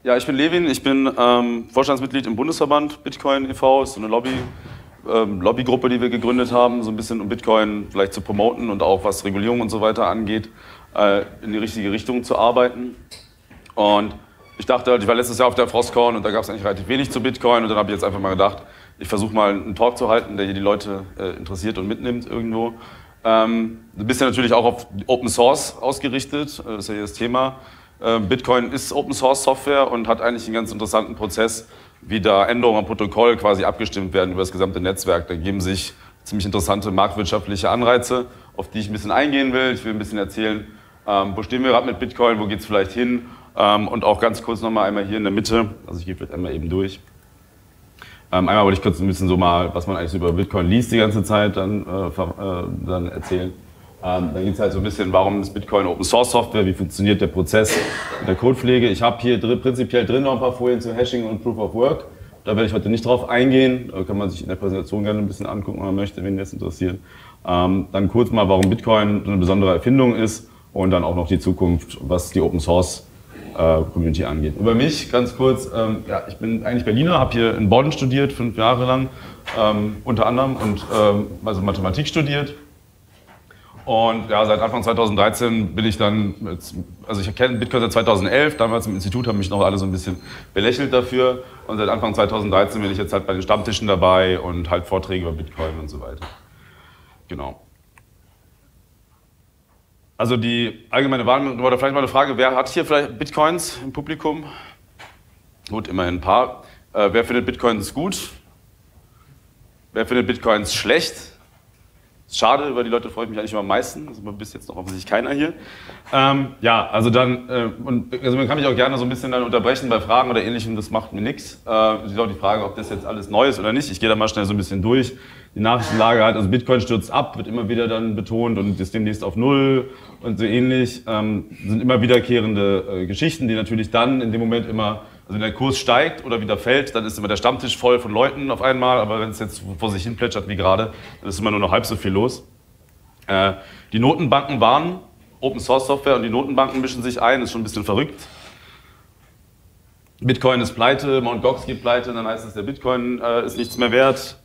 Ja, ich bin Levin, ich bin Vorstandsmitglied im Bundesverband Bitcoin e.V., ist so eine Lobbygruppe, die wir gegründet haben, so ein bisschen um Bitcoin vielleicht zu promoten und auch was Regulierung und so weiter angeht, in die richtige Richtung zu arbeiten. Und ich dachte, ich war letztes Jahr auf der Frostcon und da gab es eigentlich relativ wenig zu Bitcoin und dann habe ich jetzt einfach mal gedacht, ich versuche mal einen Talk zu halten, der hier die Leute interessiert und mitnimmt irgendwo. Du bist ja natürlich auch auf Open Source ausgerichtet, das ist ja hier das Thema. Bitcoin ist Open Source Software und hat eigentlich einen ganz interessanten Prozess, wie da Änderungen am Protokoll quasi abgestimmt werden über das gesamte Netzwerk. Da geben sich ziemlich interessante marktwirtschaftliche Anreize, auf die ich ein bisschen eingehen will. Ich will ein bisschen erzählen, wo stehen wir gerade mit Bitcoin, wo geht es vielleicht hin und auch ganz kurz nochmal einmal hier in der Mitte, also ich gehe vielleicht einmal eben durch. Einmal wollte ich kurz ein bisschen so mal, was man eigentlich so über Bitcoin liest die ganze Zeit, dann erzählen. Dann geht es halt so ein bisschen, warum ist Bitcoin Open Source Software, wie funktioniert der Prozess der Codepflege. Ich habe hier prinzipiell drin noch ein paar Folien zu Hashing und Proof of Work. Da werde ich heute nicht drauf eingehen, kann man sich in der Präsentation gerne ein bisschen angucken, wenn man möchte, wen das interessiert. Dann kurz mal, warum Bitcoin eine besondere Erfindung ist und dann auch noch die Zukunft, was die Open Source Community angeht. Über mich ganz kurz, ja, ich bin eigentlich Berliner, habe hier in Bonn studiert, 5 Jahre lang, unter anderem, und also Mathematik studiert. Und ja, seit Anfang 2013 bin ich dann, also ich kenne Bitcoin seit 2011, damals im Institut haben mich noch alle so ein bisschen belächelt dafür. Und seit Anfang 2013 bin ich jetzt halt bei den Stammtischen dabei und halt Vorträge über Bitcoin und so weiter. Genau. Also die allgemeine Wahrnehmung, oder vielleicht mal eine Frage, wer hat hier vielleicht Bitcoins im Publikum? Gut, immerhin ein paar. Wer findet Bitcoins gut? Wer findet Bitcoins schlecht? Schade, über die Leute freue ich mich eigentlich immer am meisten. Also bis jetzt noch offensichtlich keiner hier. Ja, also dann, also man kann mich auch gerne so ein bisschen dann unterbrechen bei Fragen oder Ähnlichem, das macht mir nichts. Ist auch die Frage, ob das jetzt alles neu ist oder nicht. Ich gehe da mal schnell so ein bisschen durch. Die Nachrichtenlage halt, also Bitcoin stürzt ab, wird immer wieder dann betont und ist demnächst auf Null und so ähnlich. Sind immer wiederkehrende Geschichten, die natürlich dann in dem Moment immer, also wenn der Kurs steigt oder wieder fällt, dann ist immer der Stammtisch voll von Leuten auf einmal, aber wenn es jetzt vor sich hin plätschert wie gerade, dann ist immer nur noch halb so viel los. Die Notenbanken waren Open Source Software und die Notenbanken mischen sich ein, ist schon ein bisschen verrückt. Bitcoin ist pleite, Mt. Gox geht pleite, dann heißt es, der Bitcoin ist nichts mehr wert.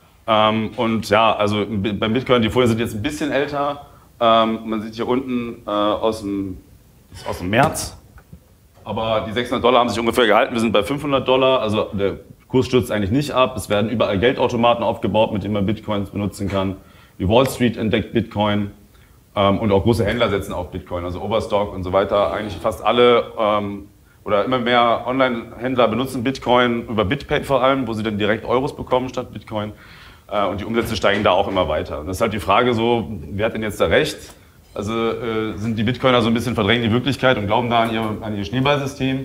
Und ja, also beim Bitcoin, die Folien sind jetzt ein bisschen älter. Man sieht hier unten aus dem März. Aber die $600 haben sich ungefähr gehalten. Wir sind bei $500. Also der Kurs stürzt eigentlich nicht ab. Es werden überall Geldautomaten aufgebaut, mit denen man Bitcoins benutzen kann. Die Wall Street entdeckt Bitcoin. Und auch große Händler setzen auf Bitcoin. Also Overstock und so weiter. Eigentlich fast alle oder immer mehr Online-Händler benutzen Bitcoin über BitPay vor allem, wo sie dann direkt Euros bekommen statt Bitcoin. Und die Umsätze steigen da auch immer weiter. Und das ist halt die Frage so, wer hat denn jetzt da recht? Also sind die Bitcoiner so ein bisschen verdrängen die Wirklichkeit und glauben da an ihr Schneeballsystem.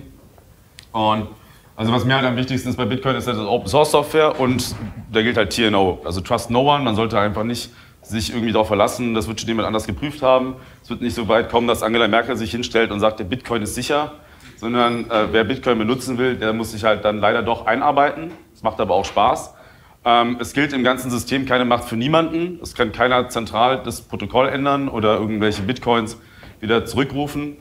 Und also was mir halt am wichtigsten ist bei Bitcoin ist halt das Open Source Software und da gilt halt TNO, also Trust No One. Man sollte einfach nicht sich irgendwie darauf verlassen, das wird schon jemand anders geprüft haben. Es wird nicht so weit kommen, dass Angela Merkel sich hinstellt und sagt, der Bitcoin ist sicher, sondern wer Bitcoin benutzen will, der muss sich halt dann leider doch einarbeiten. Das macht aber auch Spaß. Es gilt im ganzen System keine Macht für niemanden. Es kann keiner zentral das Protokoll ändern oder irgendwelche Bitcoins wieder zurückrufen.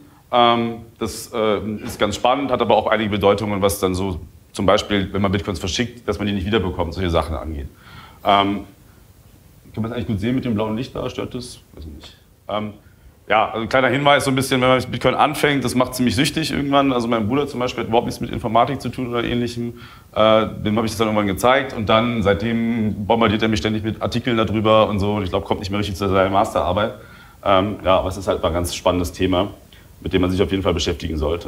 Das ist ganz spannend, hat aber auch einige Bedeutungen, was dann so zum Beispiel, wenn man Bitcoins verschickt, dass man die nicht wiederbekommt, solche Sachen angeht. Kann man das eigentlich gut sehen mit dem blauen Licht da? Stört das? Weiß ich nicht. Ja, also ein kleiner Hinweis so ein bisschen, wenn man mit Bitcoin anfängt, das macht ziemlich süchtig irgendwann. Also mein Bruder zum Beispiel hat überhaupt nichts mit Informatik zu tun oder Ähnlichem. Dem habe ich das dann irgendwann gezeigt und dann seitdem bombardiert er mich ständig mit Artikeln darüber und so. Und ich glaube, kommt nicht mehr richtig zu seiner Masterarbeit. Ja, aber es ist halt mal ein ganz spannendes Thema, mit dem man sich auf jeden Fall beschäftigen sollte.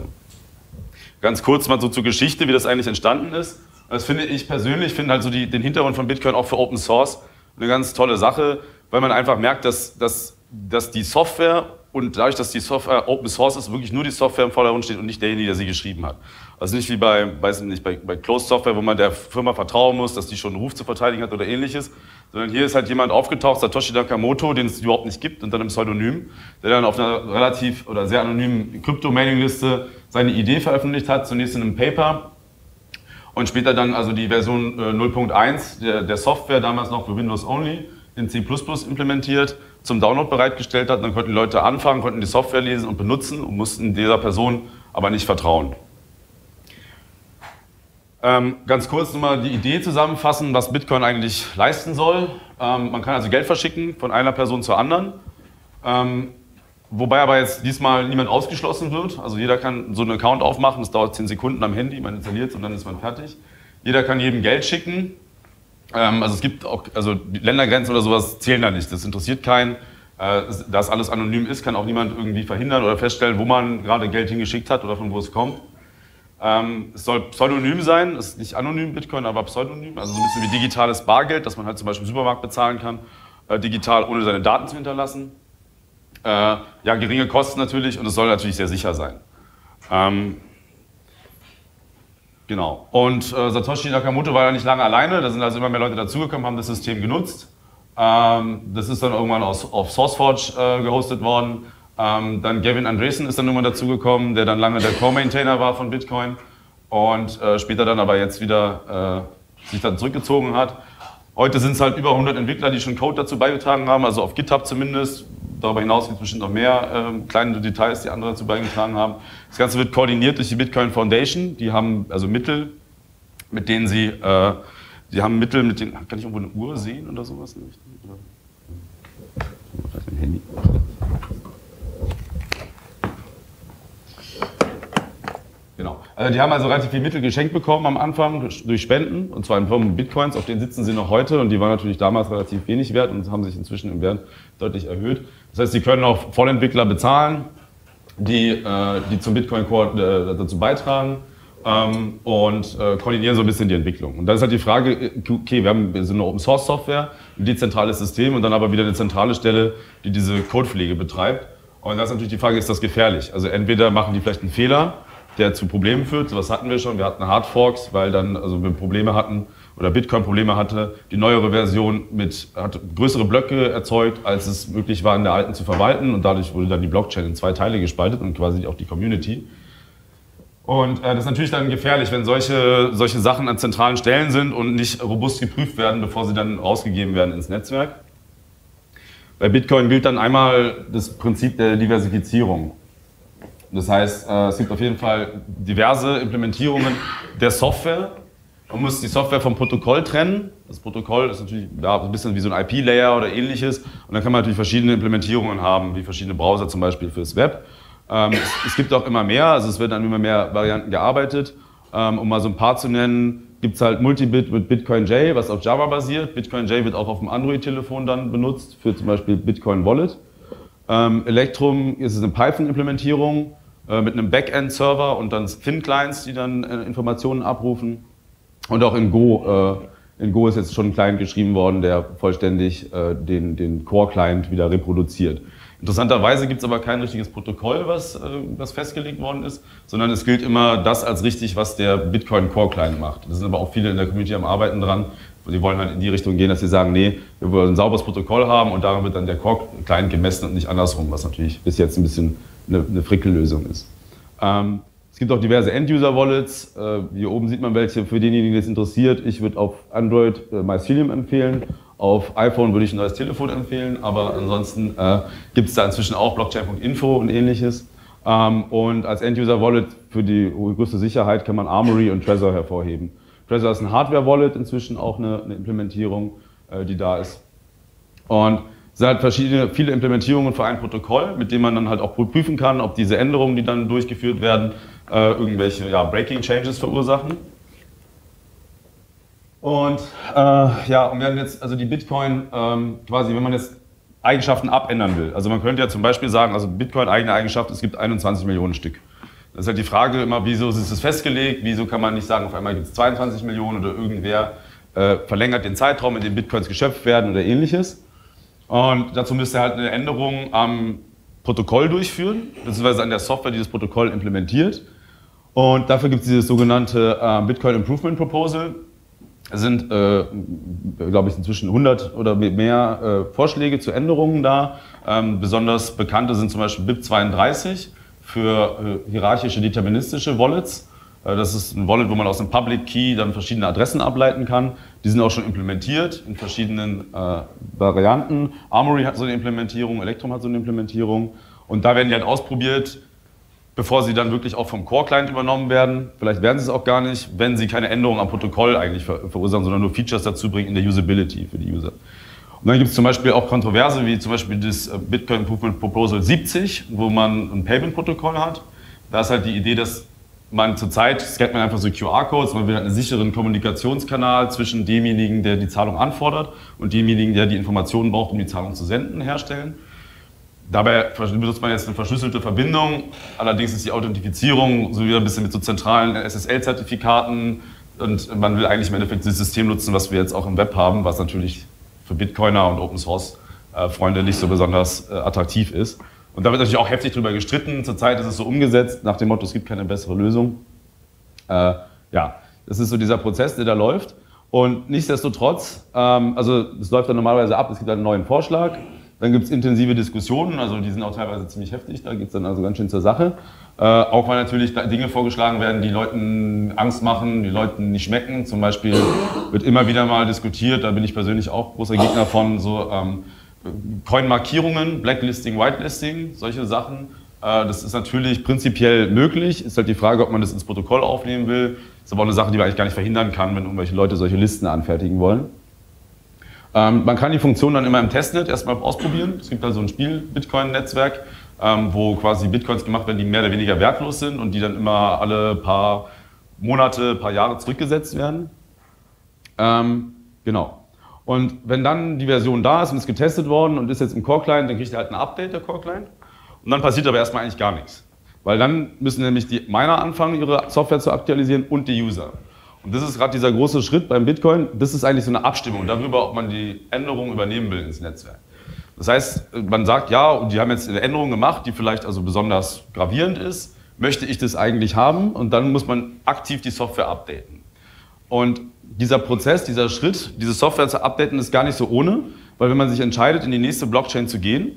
Ganz kurz mal so zur Geschichte, wie das eigentlich entstanden ist. Das finde ich persönlich, finde halt so den Hintergrund von Bitcoin auch für Open Source eine ganz tolle Sache, weil man einfach merkt, dass die Software und dadurch, dass die Software Open Source ist, wirklich nur die Software im Vordergrund steht und nicht derjenige, der sie geschrieben hat. Also nicht wie bei Closed Software, wo man der Firma vertrauen muss, dass die schon einen Ruf zu verteidigen hat oder Ähnliches, sondern hier ist halt jemand aufgetaucht, Satoshi Nakamoto, den es überhaupt nicht gibt, unter einem Pseudonym, der dann auf einer relativ oder sehr anonymen Krypto-Mailing-Liste seine Idee veröffentlicht hat, zunächst in einem Paper und später dann also die Version 0.1 der Software, damals noch für Windows Only, in C++ implementiert, zum Download bereitgestellt hat. Dann konnten die Leute anfangen, konnten die Software lesen und benutzen und mussten dieser Person aber nicht vertrauen. Ganz kurz nochmal die Idee zusammenfassen, was Bitcoin eigentlich leisten soll. Man kann also Geld verschicken von einer Person zur anderen. Wobei aber jetzt diesmal niemand ausgeschlossen wird. Also jeder kann so einen Account aufmachen, das dauert 10 Sekunden am Handy, man installiert es und dann ist man fertig. Jeder kann jedem Geld schicken. Also es gibt auch, also die Ländergrenzen oder sowas zählen da nicht, das interessiert keinen. Da es alles anonym ist, kann auch niemand irgendwie verhindern oder feststellen, wo man gerade Geld hingeschickt hat oder von wo es kommt. Es soll pseudonym sein, es ist nicht anonym Bitcoin, aber pseudonym, also so ein bisschen wie digitales Bargeld, dass man halt zum Beispiel im Supermarkt bezahlen kann, digital, ohne seine Daten zu hinterlassen. Ja, geringe Kosten natürlich und es soll natürlich sehr sicher sein. Genau. Und Satoshi Nakamoto war ja nicht lange alleine, da sind also immer mehr Leute dazugekommen, haben das System genutzt. Das ist dann irgendwann auf SourceForge gehostet worden. Dann Gavin Andresen ist dann irgendwann dazugekommen, der dann lange der Core-Maintainer war von Bitcoin und später dann aber jetzt wieder sich dann zurückgezogen hat. Heute sind es halt über 100 Entwickler, die schon Code dazu beigetragen haben, also auf GitHub zumindest. Darüber hinaus gibt es bestimmt noch mehr kleine Details, die andere dazu beigetragen haben. Das Ganze wird koordiniert durch die Bitcoin Foundation. Die haben also Mittel, mit denen sie, kann ich irgendwo eine Uhr sehen oder sowas? Vielleicht ein Handy. Genau. Also die haben also relativ viel Mittel geschenkt bekommen am Anfang durch Spenden, und zwar in Form von Bitcoins, auf denen sitzen sie noch heute und die waren natürlich damals relativ wenig wert und haben sich inzwischen im Wert deutlich erhöht. Das heißt, sie können auch Vollentwickler bezahlen, die zum Bitcoin Core dazu beitragen und koordinieren so ein bisschen die Entwicklung. Und da ist halt die Frage, okay, wir haben so eine Open Source Software, ein dezentrales System und dann aber wieder eine zentrale Stelle, die diese Codepflege betreibt. Und da ist natürlich die Frage, ist das gefährlich? Also entweder machen die vielleicht einen Fehler, der zu Problemen führt. So was hatten wir schon. Wir hatten Hardforks, weil dann, also wir Probleme hatten oder Bitcoin Probleme hatte. Die neuere Version hat größere Blöcke erzeugt, als es möglich war, in der alten zu verwalten. Und dadurch wurde dann die Blockchain in 2 Teile gespaltet und quasi auch die Community. Und das ist natürlich dann gefährlich, wenn solche Sachen an zentralen Stellen sind und nicht robust geprüft werden, bevor sie dann rausgegeben werden ins Netzwerk. Bei Bitcoin gilt dann einmal das Prinzip der Diversifizierung. Das heißt, es gibt auf jeden Fall diverse Implementierungen der Software. Man muss die Software vom Protokoll trennen. Das Protokoll ist natürlich ein bisschen wie so ein IP-Layer oder ähnliches. Und dann kann man natürlich verschiedene Implementierungen haben, wie verschiedene Browser zum Beispiel fürs Web. Es gibt auch immer mehr, also es werden an immer mehr Varianten gearbeitet. Um mal so ein paar zu nennen, gibt es halt Multibit mit Bitcoin J, was auf Java basiert. Bitcoin J wird auch auf dem Android-Telefon dann benutzt, für zum Beispiel Bitcoin Wallet. Electrum ist eine Python-Implementierung mit einem Backend-Server und dann Thin-Clients, die dann Informationen abrufen. Und auch in Go. In Go ist jetzt schon ein Client geschrieben worden, der vollständig den Core-Client wieder reproduziert. Interessanterweise gibt es aber kein richtiges Protokoll, was festgelegt worden ist, sondern es gilt immer das als richtig, was der Bitcoin Core-Client macht. Da sind aber auch viele in der Community am Arbeiten dran. Die wollen halt in die Richtung gehen, dass sie sagen, nee, wir wollen ein sauberes Protokoll haben und daran wird dann der Core-Client gemessen und nicht andersrum, was natürlich bis jetzt ein bisschen eine Frickellösung ist. Es gibt auch diverse End-User-Wallets. Hier oben sieht man welche, für denjenigen, die es interessiert. Ich würde auf Android Mycelium empfehlen. Auf iPhone würde ich ein neues Telefon empfehlen, aber ansonsten gibt es da inzwischen auch Blockchain.info und ähnliches. Und als End-User-Wallet für die größte Sicherheit kann man Armory und Trezor hervorheben. Trezor ist ein Hardware-Wallet, inzwischen auch eine Implementierung, die da ist. Und es sind halt viele Implementierungen für ein Protokoll, mit dem man dann halt auch prüfen kann, ob diese Änderungen, die dann durchgeführt werden, irgendwelche Breaking Changes verursachen. Und und werden jetzt, also die Bitcoin quasi, wenn man jetzt Eigenschaften abändern will. Also man könnte ja zum Beispiel sagen, also Bitcoin eigene Eigenschaft, es gibt 21 Millionen Stück. Das ist halt die Frage immer, wieso ist es festgelegt, wieso kann man nicht sagen, auf einmal gibt es 22 Millionen oder irgendwer verlängert den Zeitraum, in dem Bitcoins geschöpft werden oder ähnliches. Und dazu müsste halt eine Änderung am Protokoll durchführen, beziehungsweise an der Software, die das Protokoll implementiert. Und dafür gibt es dieses sogenannte Bitcoin Improvement Proposal. Es sind, glaube ich, inzwischen 100 oder mehr Vorschläge zu Änderungen da. Besonders bekannte sind zum Beispiel BIP32 für hierarchische deterministische Wallets. Das ist ein Wallet, wo man aus einem Public Key dann verschiedene Adressen ableiten kann. Die sind auch schon implementiert in verschiedenen Varianten. Armory hat so eine Implementierung, Electrum hat so eine Implementierung. Und da werden die halt ausprobiert, bevor sie dann wirklich auch vom Core-Client übernommen werden. Vielleicht werden sie es auch gar nicht, wenn sie keine Änderungen am Protokoll eigentlich verursachen, sondern nur Features dazu bringen in der Usability für die User. Und dann gibt es zum Beispiel auch Kontroverse, wie zum Beispiel das Bitcoin Improvement Proposal 70, wo man ein Payment-Protokoll hat. Da ist halt die Idee, dass man zurzeit scannt man einfach so QR-Codes, man will halt einen sicheren Kommunikationskanal zwischen demjenigen, der die Zahlung anfordert, und demjenigen, der die Informationen braucht, um die Zahlung zu senden, herstellen. Dabei benutzt man jetzt eine verschlüsselte Verbindung, allerdings ist die Authentifizierung so wieder ein bisschen mit so zentralen SSL-Zertifikaten und man will eigentlich im Endeffekt das System nutzen, was wir jetzt auch im Web haben, was natürlich für Bitcoiner und Open-Source-Freunde nicht so besonders attraktiv ist. Und da wird natürlich auch heftig drüber gestritten. Zurzeit ist es so umgesetzt, nach dem Motto, es gibt keine bessere Lösung. Ja, das ist so dieser Prozess, der da läuft. Und nichtsdestotrotz, also es läuft dann normalerweise ab, es gibt einen neuen Vorschlag. Dann gibt es intensive Diskussionen, also die sind auch teilweise ziemlich heftig, da geht es dann also ganz schön zur Sache. Auch weil natürlich Dinge vorgeschlagen werden, die Leuten Angst machen, die Leuten nicht schmecken. Zum Beispiel wird immer wieder mal diskutiert, da bin ich persönlich auch großer Gegner von, so Coin-Markierungen, Blacklisting, Whitelisting, solche Sachen. Das ist natürlich prinzipiell möglich, ist halt die Frage, ob man das ins Protokoll aufnehmen will. Ist aber auch eine Sache, die man eigentlich gar nicht verhindern kann, wenn irgendwelche Leute solche Listen anfertigen wollen. Man kann die Funktion dann immer im Testnet erstmal ausprobieren. Es gibt da so ein Spiel-Bitcoin-Netzwerk, wo quasi Bitcoins gemacht werden, die mehr oder weniger wertlos sind und die dann immer alle paar Monate, paar Jahre zurückgesetzt werden. Genau. Und wenn dann die Version da ist und ist getestet worden und ist jetzt im Core-Client, dann kriegt ihr halt ein Update, der Core-Client. Und dann passiert aber erstmal eigentlich gar nichts. Weil dann müssen nämlich die Miner anfangen, ihre Software zu aktualisieren und die User. Und das ist gerade dieser große Schritt beim Bitcoin. Das ist eigentlich so eine Abstimmung darüber, ob man die Änderungen übernehmen will ins Netzwerk. Das heißt, man sagt, ja, die haben jetzt eine Änderung gemacht, die vielleicht also besonders gravierend ist. Möchte ich das eigentlich haben? Und dann muss man aktiv die Software updaten. Und dieser Prozess, dieser Schritt, diese Software zu updaten, ist gar nicht so ohne, weil wenn man sich entscheidet, in die nächste Blockchain zu gehen,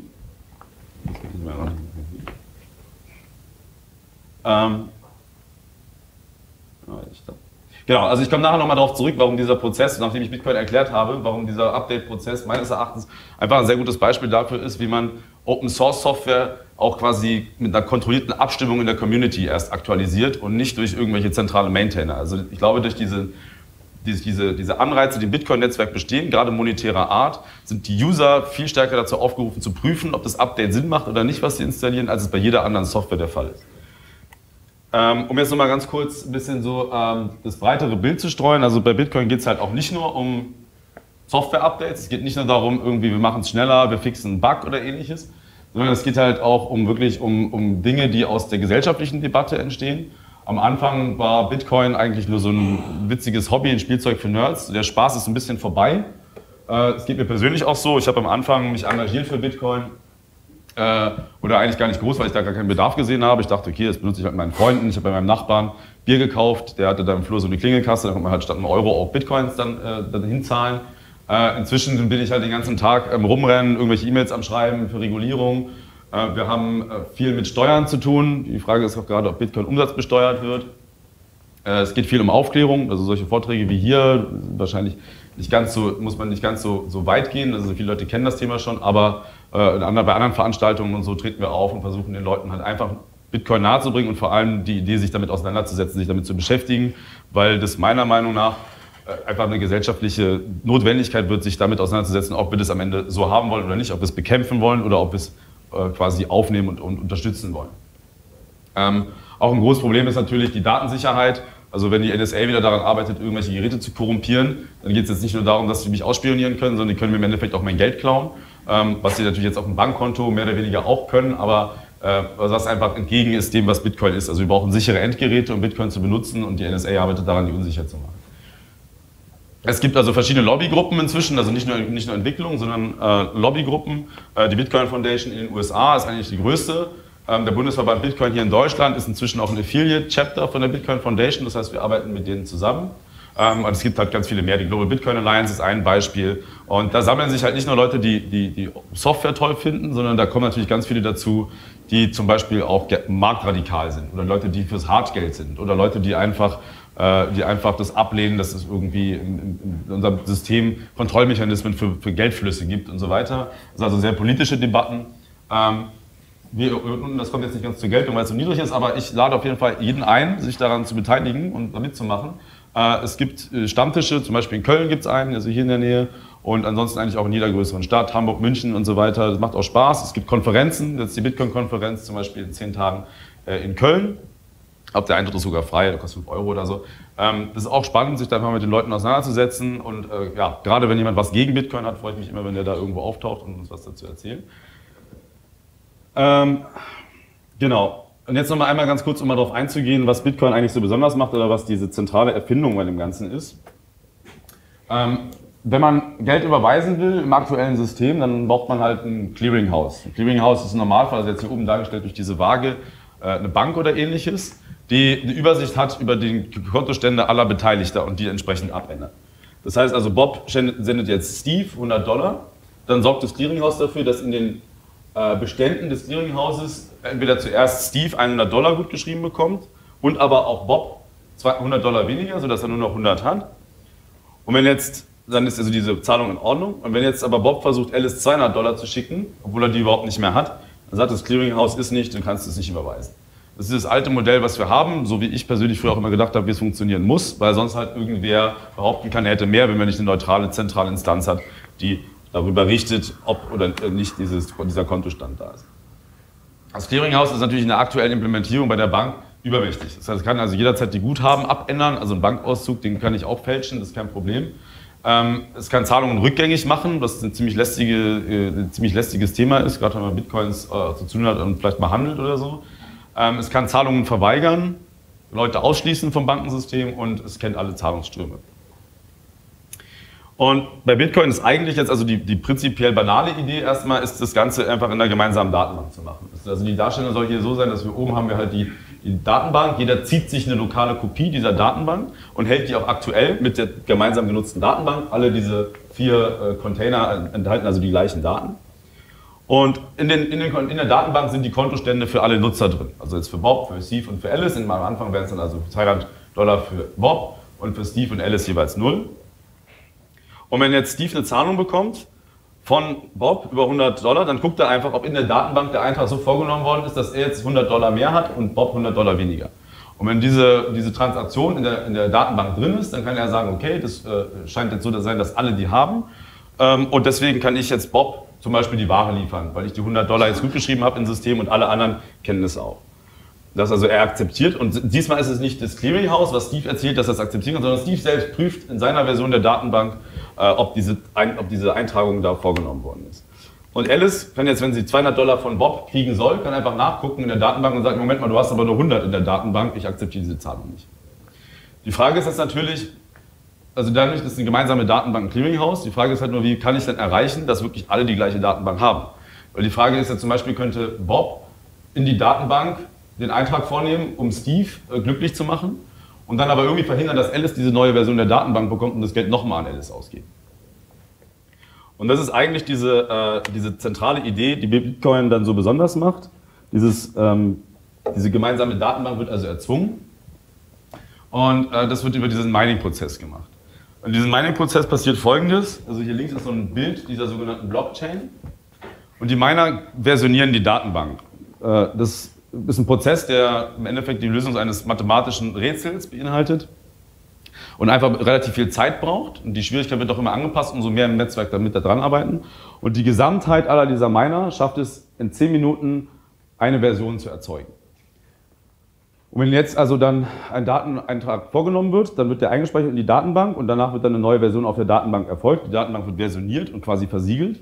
genau, also ich komme nachher nochmal darauf zurück, warum dieser Prozess, nachdem ich Bitcoin erklärt habe, warum dieser Update-Prozess meines Erachtens einfach ein sehr gutes Beispiel dafür ist, wie man Open-Source-Software auch quasi mit einer kontrollierten Abstimmung in der Community erst aktualisiert und nicht durch irgendwelche zentrale Maintainer. Also ich glaube, durch diese Anreize, die im Bitcoin-Netzwerk bestehen, gerade monetärer Art, sind die User viel stärker dazu aufgerufen zu prüfen, ob das Update Sinn macht oder nicht, was sie installieren, als es bei jeder anderen Software der Fall ist. Um jetzt nochmal ganz kurz ein bisschen so das breitere Bild zu streuen, also bei Bitcoin geht es halt auch nicht nur um Software-Updates, es geht nicht nur darum, irgendwie wir machen es schneller, wir fixen einen Bug oder ähnliches, sondern es geht halt auch wirklich um Dinge, die aus der gesellschaftlichen Debatte entstehen. Am Anfang war Bitcoin eigentlich nur so ein witziges Hobby, ein Spielzeug für Nerds. Der Spaß ist ein bisschen vorbei. Es geht mir persönlich auch so, ich habe am Anfang mich engagiert für Bitcoin. Oder eigentlich gar nicht groß, weil ich da gar keinen Bedarf gesehen habe. Ich dachte, okay, das benutze ich mit meinen Freunden. Ich habe bei meinem Nachbarn Bier gekauft, der hatte da im Flur so eine Klingelkasse, da konnte man halt statt einem Euro auch Bitcoins dann hinzahlen. Inzwischen bin ich halt den ganzen Tag rumrennen, irgendwelche E-Mails am Schreiben für Regulierung. Wir haben viel mit Steuern zu tun. Die Frage ist auch gerade, ob Bitcoin umsatzbesteuert wird. Es geht viel um Aufklärung, also solche Vorträge wie hier, wahrscheinlich nicht ganz so, muss man nicht ganz so weit gehen. Also viele Leute kennen das Thema schon, aber bei anderen Veranstaltungen und so treten wir auf und versuchen den Leuten halt einfach Bitcoin nahezubringen und vor allem die Idee, sich damit auseinanderzusetzen, sich damit zu beschäftigen, weil das meiner Meinung nach einfach eine gesellschaftliche Notwendigkeit wird, sich damit auseinanderzusetzen, ob wir das am Ende so haben wollen oder nicht, ob wir es bekämpfen wollen oder ob wir es quasi aufnehmen und unterstützen wollen. Auch ein großes Problem ist natürlich die Datensicherheit. Also wenn die NSA wieder daran arbeitet, irgendwelche Geräte zu korrumpieren, dann geht es jetzt nicht nur darum, dass sie mich ausspionieren können, sondern die können mir im Endeffekt auch mein Geld klauen, was sie natürlich jetzt auf dem Bankkonto mehr oder weniger auch können, aber was einfach entgegen ist dem, was Bitcoin ist. Also wir brauchen sichere Endgeräte, um Bitcoin zu benutzen und die NSA arbeitet daran, die unsicher zu machen. Es gibt also verschiedene Lobbygruppen inzwischen, also nicht nur Entwicklung, sondern Lobbygruppen. Die Bitcoin Foundation in den USA ist eigentlich die größte. Der Bundesverband Bitcoin hier in Deutschland ist inzwischen auch ein Affiliate-Chapter von der Bitcoin Foundation, das heißt, wir arbeiten mit denen zusammen. Und es gibt halt ganz viele mehr. Die Global Bitcoin Alliance ist ein Beispiel. Und da sammeln sich halt nicht nur Leute, die Software toll finden, sondern da kommen natürlich ganz viele dazu, die zum Beispiel auch marktradikal sind oder Leute, die fürs Hartgeld sind oder Leute, die einfach das ablehnen, dass es irgendwie in unserem System Kontrollmechanismen für Geldflüsse gibt und so weiter. Das sind also sehr politische Debatten. das kommt jetzt nicht ganz zur Geltung, weil es so niedrig ist, aber ich lade auf jeden Fall jeden ein, sich daran zu beteiligen und da mitzumachen. Es gibt Stammtische, zum Beispiel in Köln gibt es einen, also hier in der Nähe, und ansonsten eigentlich auch in jeder größeren Stadt, Hamburg, München und so weiter. Das macht auch Spaß. Es gibt Konferenzen, jetzt die Bitcoin-Konferenz zum Beispiel in 10 Tagen in Köln. Ich glaube, der Eintritt ist sogar frei, der kostet 5 Euro oder so. Das ist auch spannend, sich da mal mit den Leuten auseinanderzusetzen. Und ja, gerade wenn jemand was gegen Bitcoin hat, freue ich mich immer, wenn der da irgendwo auftaucht und uns was dazu erzählt. Genau. Und jetzt noch mal einmal ganz kurz, um mal darauf einzugehen, was Bitcoin eigentlich so besonders macht oder was diese zentrale Erfindung bei dem Ganzen ist. Wenn man Geld überweisen will im aktuellen System, dann braucht man halt ein Clearinghouse. Ein Clearinghouse ist im Normalfall, also jetzt hier oben dargestellt durch diese Waage, eine Bank oder ähnliches, die eine Übersicht hat über die Kontostände aller Beteiligter und die entsprechend abändert. Das heißt also, Bob sendet jetzt Steve $100, dann sorgt das Clearinghouse dafür, dass in den Beständen des Clearinghouses entweder zuerst Steve $100 gut geschrieben bekommt und aber auch Bob $100 weniger, sodass er nur noch 100 hat. Und wenn jetzt, dann ist also diese Zahlung in Ordnung. Und wenn jetzt aber Bob versucht, Alice $200 zu schicken, obwohl er die überhaupt nicht mehr hat, dann sagt das Clearinghouse ist nicht, dann kannst du es nicht überweisen. Das ist das alte Modell, was wir haben, so wie ich persönlich früher auch immer gedacht habe, wie es funktionieren muss, weil sonst halt irgendwer behaupten kann, er hätte mehr, wenn man nicht eine neutrale, zentrale Instanz hat, die darüber richtet, ob oder nicht dieser Kontostand da ist. Das Clearinghouse ist natürlich in der aktuellen Implementierung bei der Bank übermächtig. Das heißt, es kann also jederzeit die Guthaben abändern, also einen Bankauszug, den kann ich auch fälschen, das ist kein Problem. Es kann Zahlungen rückgängig machen, was ein ziemlich lästiges Thema ist, gerade wenn man Bitcoins zu tun hat und vielleicht mal handelt oder so. Es kann Zahlungen verweigern, Leute ausschließen vom Bankensystem und es kennt alle Zahlungsströme. Und bei Bitcoin ist eigentlich jetzt also die prinzipiell banale Idee erstmal, ist das Ganze einfach in einer gemeinsamen Datenbank zu machen. Also die Darstellung soll hier so sein, dass wir oben haben wir halt die Datenbank, jeder zieht sich eine lokale Kopie dieser Datenbank und hält die auch aktuell mit der gemeinsam genutzten Datenbank. Alle diese 4 Container enthalten also die gleichen Daten. Und in der Datenbank sind die Kontostände für alle Nutzer drin. Also jetzt für Bob, für Steve und für Alice. Am Anfang wären es dann also $200 für Bob und für Steve und Alice jeweils 0. Und wenn jetzt Steve eine Zahlung bekommt von Bob über $100, dann guckt er einfach, ob in der Datenbank der Eintrag so vorgenommen worden ist, dass er jetzt $100 mehr hat und Bob $100 weniger. Und wenn diese Transaktion in der Datenbank drin ist, dann kann er sagen, okay, das scheint jetzt so zu sein, dass alle die haben. Und deswegen kann ich jetzt Bob zum Beispiel die Ware liefern, weil ich die $100 jetzt gut geschrieben habe im System und alle anderen kennen das auch. Das also er akzeptiert und diesmal ist es nicht das Clearinghouse, was Steve erzählt, dass er es akzeptieren kann, sondern Steve selbst prüft in seiner Version der Datenbank, ob diese Eintragung da vorgenommen worden ist. Und Alice kann jetzt, wenn sie $200 von Bob kriegen soll, kann einfach nachgucken in der Datenbank und sagen, Moment mal, du hast aber nur 100 in der Datenbank, ich akzeptiere diese Zahlung nicht. Die Frage ist jetzt natürlich, also dadurch ist eine gemeinsame Datenbank ein Clearinghouse, die Frage ist halt nur, wie kann ich denn erreichen, dass wirklich alle die gleiche Datenbank haben? Weil die Frage ist ja zum Beispiel, könnte Bob in die Datenbank den Eintrag vornehmen, um Steve glücklich zu machen und dann aber irgendwie verhindern, dass Alice diese neue Version der Datenbank bekommt und das Geld nochmal an Alice ausgeht. Und das ist eigentlich diese zentrale Idee, die Bitcoin dann so besonders macht. Diese gemeinsame Datenbank wird also erzwungen und das wird über diesen Mining-Prozess gemacht. Und in diesem Mining-Prozess passiert Folgendes, also hier links ist so ein Bild dieser sogenannten Blockchain und die Miner versionieren die Datenbank. Das ist ein Prozess, der im Endeffekt die Lösung eines mathematischen Rätsels beinhaltet und einfach relativ viel Zeit braucht. Und die Schwierigkeit wird auch immer angepasst, umso mehr im Netzwerk damit da dran arbeiten. Und die Gesamtheit aller dieser Miner schafft es, in 10 Minuten eine Version zu erzeugen. Und wenn jetzt also dann ein Dateneintrag vorgenommen wird, dann wird der eingespeichert in die Datenbank und danach wird dann eine neue Version auf der Datenbank erfolgt. Die Datenbank wird versioniert und quasi versiegelt.